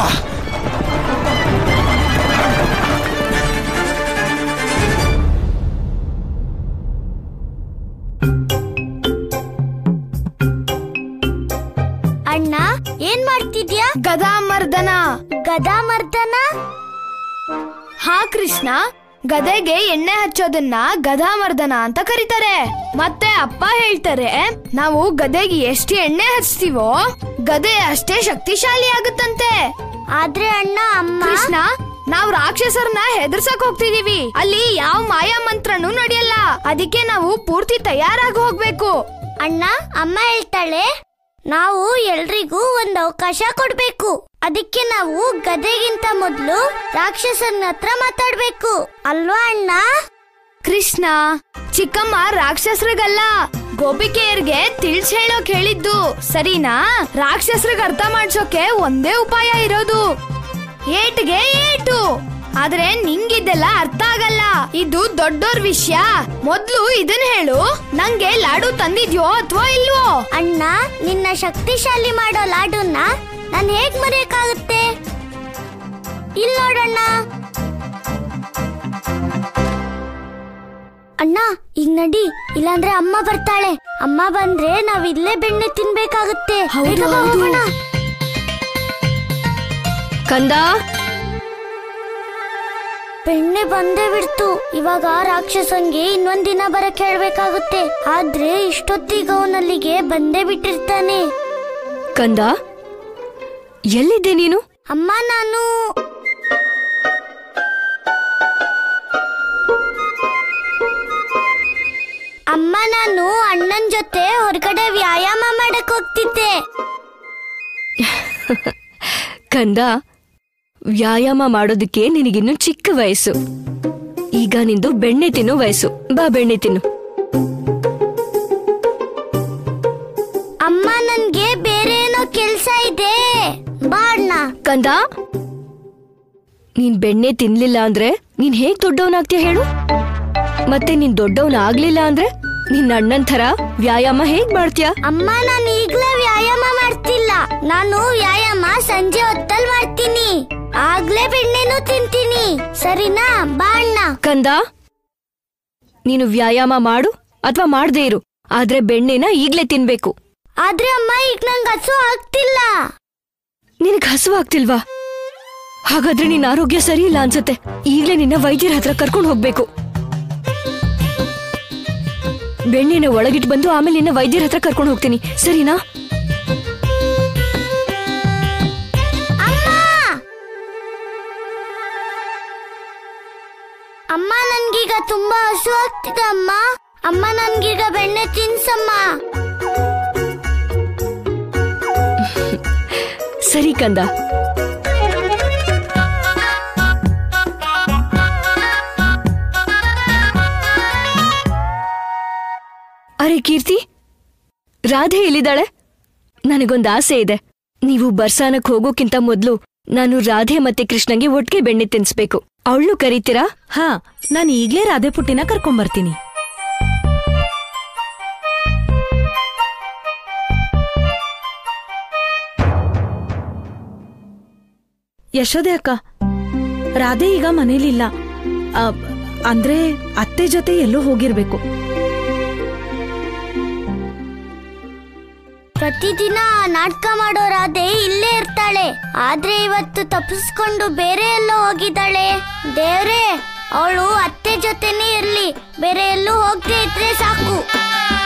Speaker 8: ಅಣ್ಣ ಏನ್ ಮಾಡ್ತಿದ್ಯಾ?
Speaker 10: ಗದಾಮರ್ದನ.
Speaker 8: ಗದಾಮರ್ದನ?
Speaker 10: ಹಾ ಕೃಷ್ಣ, ಗದೆಗೆ ಎಣ್ಣೆ ಹಚ್ಚೋದನ್ನ ಗದಾಮರ್ದನ ಅಂತ ಕರೀತಾರೆ. ಮತ್ತೆ ಅಪ್ಪ ಹೇಳ್ತಾರೆ, ನಾವು ಗದೆಗೆ ಎಷ್ಟು ಎಣ್ಣೆ ಹಚ್ತೀವೋ ಗದೆ ಅಷ್ಟೇ ಶಕ್ತಿಶಾಲಿ ಆಗುತ್ತಂತೆ.
Speaker 8: ಆದ್ರೆ ಅಣ್ಣ ಅಮ್ಮ
Speaker 10: ಕೃಷ್ಣ, ನಾವು ರಾಕ್ಷಸರನ್ನ ಹೆದರ್ಸಕ್ ಹೋಗ್ತಿದೀವಿ. ಅಲ್ಲಿ ಯಾವ ಮಾಯಾ ಮಂತ್ರನೂ ನಡೆಯಲ್ಲ. ಅದಕ್ಕೆ ನಾವು ಪೂರ್ತಿ ತಯಾರಾಗಿ ಹೋಗ್ಬೇಕು.
Speaker 8: ಅಣ್ಣ ಅಮ್ಮ ಹೇಳ್ತಾಳೆ ನಾವು ಎಲ್ರಿಗೂ ಒಂದು ಅವಕಾಶ ಕೊಡ್ಬೇಕು. ಅದಕ್ಕೆ ನಾವು ಗದೆಗಿಂತ ಮೊದಲು ರಾಕ್ಷಸನ ಹತ್ರ ಮಾತಾಡ್ಬೇಕು ಅಲ್ವಾ ಅಣ್ಣ?
Speaker 10: ಕೃಷ್ಣ, ಚಿಕ್ಕಮ್ಮ ರಾಕ್ಷಸರಿಗಲ್ಲ ಗೋಪಿಕೆಯರ್ಗೆ ತಿಳಿಸ್ ಹೇಳೋಕ್ ಹೇಳಿದ್ದು, ಸರಿನಾ? ರಾಕ್ಷಸರಿಗೆ ಅರ್ಥ ಮಾಡ್ಸೋಕೆ ಒಂದೇ ಉಪಾಯ ಇರೋದು, ಏಟ್ಗೆ ಏಟು. ಆದ್ರೆ ನಿಂಗಿದೆಲ್ಲ ಅರ್ಥ ಆಗಲ್ಲ. ಇದು ದೊಡ್ಡೋರ್ ವಿಷಯ. ಮೊದ್ಲು ಇದನ್ ಹೇಳು, ನಂಗೆ ಲಾಡು ತಂದಿದ್ಯೋ ಅಥವಾ ಇಲ್ವೋ?
Speaker 8: ಅಣ್ಣ, ನಿನ್ನ ಶಕ್ತಿಶಾಲಿ ಮಾಡೋ ಲಾಡುನ್ನ ನಾನ್ ಹೇಗ್ ಮರೆಯಕ್ಕಾಗುತ್ತೆ? ಇಲ್ಲ ನೋಡಣ್ಣ. ಅಣ್ಣ ಈಗ ನಡಿ, ಇಲ್ಲಾಂದ್ರೆ ಅಮ್ಮ ಬರ್ತಾಳೆ. ಅಮ್ಮ ಬಂದ್ರೆ ನಾವ್ ಇಲ್ಲೇ ಬೆಣ್ಣೆ ತಿನ್ಬೇಕಾಗುತ್ತೆ.
Speaker 11: ಕಂದ,
Speaker 8: ಬೆಣ್ಣೆ ಬಂದೇ ಬಿಡ್ತು. ಇವಾಗ ರಾಕ್ಷಸನ್ಗೆ ಇನ್ನೊಂದಿನ ಬರಕ್ ಹೇಳ್ಬೇಕಾಗುತ್ತೆ. ಆದ್ರೆ ಇಷ್ಟೊತ್ತಿಗೆ ಅವನಲ್ಲಿಗೆ ಬಂದೇ ಬಿಟ್ಟಿರ್ತಾನೆ.
Speaker 11: ಕಂದ, ಎಲ್ಲಿದ್ದೆ ನೀನು?
Speaker 8: ಅಮ್ಮ, ನಾನು ಅಣ್ಣನ್ ಜೊತೆ ಹೊರಗಡೆ ವ್ಯಾಯಾಮ ಮಾಡಕ್ ಹೋಗ್ತಿದ್ದೆ.
Speaker 11: ಕಂದ, ವ್ಯಾಯಾಮ ಮಾಡೋದಕ್ಕೆ ನಿನಗಿನ್ನು ಚಿಕ್ಕ ವಯಸ್ಸು. ಈಗ ನಿಂದು ಬೆಣ್ಣೆ ತಿನ್ನೋ ವಯಸ್ಸು. ಬಾ, ಬೆಣ್ಣೆ ತಿನ್ನು.
Speaker 8: ಅಮ್ಮ, ನನ್ಗೆ ಬೇರೆ ಏನೋ ಕೆಲ್ಸ ಇದೆ. ಬಾ ಅಣ್ಣ.
Speaker 11: ಕಂದ, ನೀನ್ ಬೆಣ್ಣೆ ತಿನ್ಲಿಲ್ಲ ಅಂದ್ರೆ ನೀನ್ ಹೇಗ್ ದೊಡ್ಡವನಾಗ್ತೀಯ ಹೇಳು? ಮತ್ತೆ ನೀನ್ ದೊಡ್ಡವನಾಗ್ಲಿಲ್ಲ ಅಂದ್ರೆ ನಿನ್ನ ಅಣ್ಣನ್ ಥರ ವ್ಯಾಯಾಮ ಹೇಗ್ ಮಾಡ್ತೀಯ?
Speaker 8: ಅಮ್ಮ, ನಾನು ಈಗ್ಲೇ ವ್ಯಾಯಾಮ ಮಾಡ್ತಿಲ್ಲ. ನಾನು ವ್ಯಾಯಾಮ ಸಂಜೆ ಹೊತ್ತಲ್ ಮಾಡ್ತೀನಿ. ಆಗ್ಲೇ ಬೆಣ್ಣೆನೂ ತಿಂತೀನಿ. ಸರಿನಾ? ಬಾ ಅಣ್ಣ.
Speaker 11: ಕಂದ, ನೀನು ವ್ಯಾಯಾಮ ಮಾಡು ಅಥವಾ ಮಾಡದೇ ಇರು, ಆದ್ರೆ ಬೆಣ್ಣೆನ ಈಗ್ಲೇ ತಿನ್ಬೇಕು.
Speaker 8: ಆದ್ರೆ ಅಮ್ಮ, ಈಗ ನಂಗೆ ಹಸು ಆಗ್ತಿಲ್ಲ.
Speaker 11: ನಿನಗ್ ಹಸು ಆಗ್ತಿಲ್ವಾ? ಹಾಗಾದ್ರೆ ನಿನ್ನ ಆರೋಗ್ಯ ಸರಿ ಇಲ್ಲ ಅನ್ಸುತ್ತೆ. ಈಗ್ಲೇ ನಿನ್ನ ವೈದ್ಯರ ಹತ್ರ ಕರ್ಕೊಂಡು ಹೋಗ್ಬೇಕು. ಬೆಣ್ಣೆನ ಒಳಗಿಟ್ಟು ಬಂದು ಆಮೇಲೆ ನಿನ್ನ ವೈದ್ಯರ ಹತ್ರ ಕರ್ಕೊಂಡು ಹೋಗ್ತೀನಿ, ಸರಿನಾ?
Speaker 8: ಅಮ್ಮ, ನನ್ಗೀಗ ತುಂಬಾ ಹಸು ಆಗ್ತಿದೆ ಅಮ್ಮ. ಅಮ್ಮ, ನನ್ಗೀಗ ಬೆಣ್ಣೆ ತಿನ್ಸಮ್ಮ.
Speaker 11: ಸರಿ ಕಂದ. ಅರೆ ಕೀರ್ತಿ, ರಾಧೆ ಎಲ್ಲಿದ್ದಾಳೆ? ನನಗೊಂದು ಆಸೆ ಇದೆ. ನೀವು ಬರ್ಸಾನಕ್ ಹೋಗೋಕ್ಕಿಂತ ಮೊದ್ಲು ನಾನು ರಾಧೆ ಮತ್ತೆ ಕೃಷ್ಣಂಗೆ ಒಟ್ಟಿಗೆ ಬೆಣ್ಣೆ ತಿನ್ಸ್ಬೇಕು. ಅವಳು ಕರೀತೀರಾ?
Speaker 9: ಹಾ, ನಾನು ಈಗ್ಲೇ ರಾಧೆ ಪುಟ್ಟಿನ ಕರ್ಕೊಂಬರ್ತೀನಿ. ಯಶೋದೆ ಅಕ್ಕ, ರಾಧೆ ಈಗ ಮನೇಲಿಲ್ಲ. ಅಂದ್ರೆ ಅತ್ತೆ ಜೊತೆ ಎಲ್ಲೋ ಹೋಗಿರ್ಬೇಕು.
Speaker 8: ಪ್ರತಿದಿನ ನಾಟಕ ಮಾಡೋ ರಾಧೆ ಇಲ್ಲೇ ಇರ್ತಾಳೆ. ಆದ್ರೆ ಇವತ್ತು ತಪ್ಪಿಸ್ಕೊಂಡು ಬೇರೆ ಎಲ್ಲೋ ಹೋಗಿದ್ದಾಳೆ. ದೇವ್ರೇ, ಅವಳು ಅತ್ತೆ ಜೊತೆನೇ ಇರ್ಲಿ, ಬೇರೆ ಎಲ್ಲೂ ಹೋಗದೆ ಇದ್ರೆ ಸಾಕು.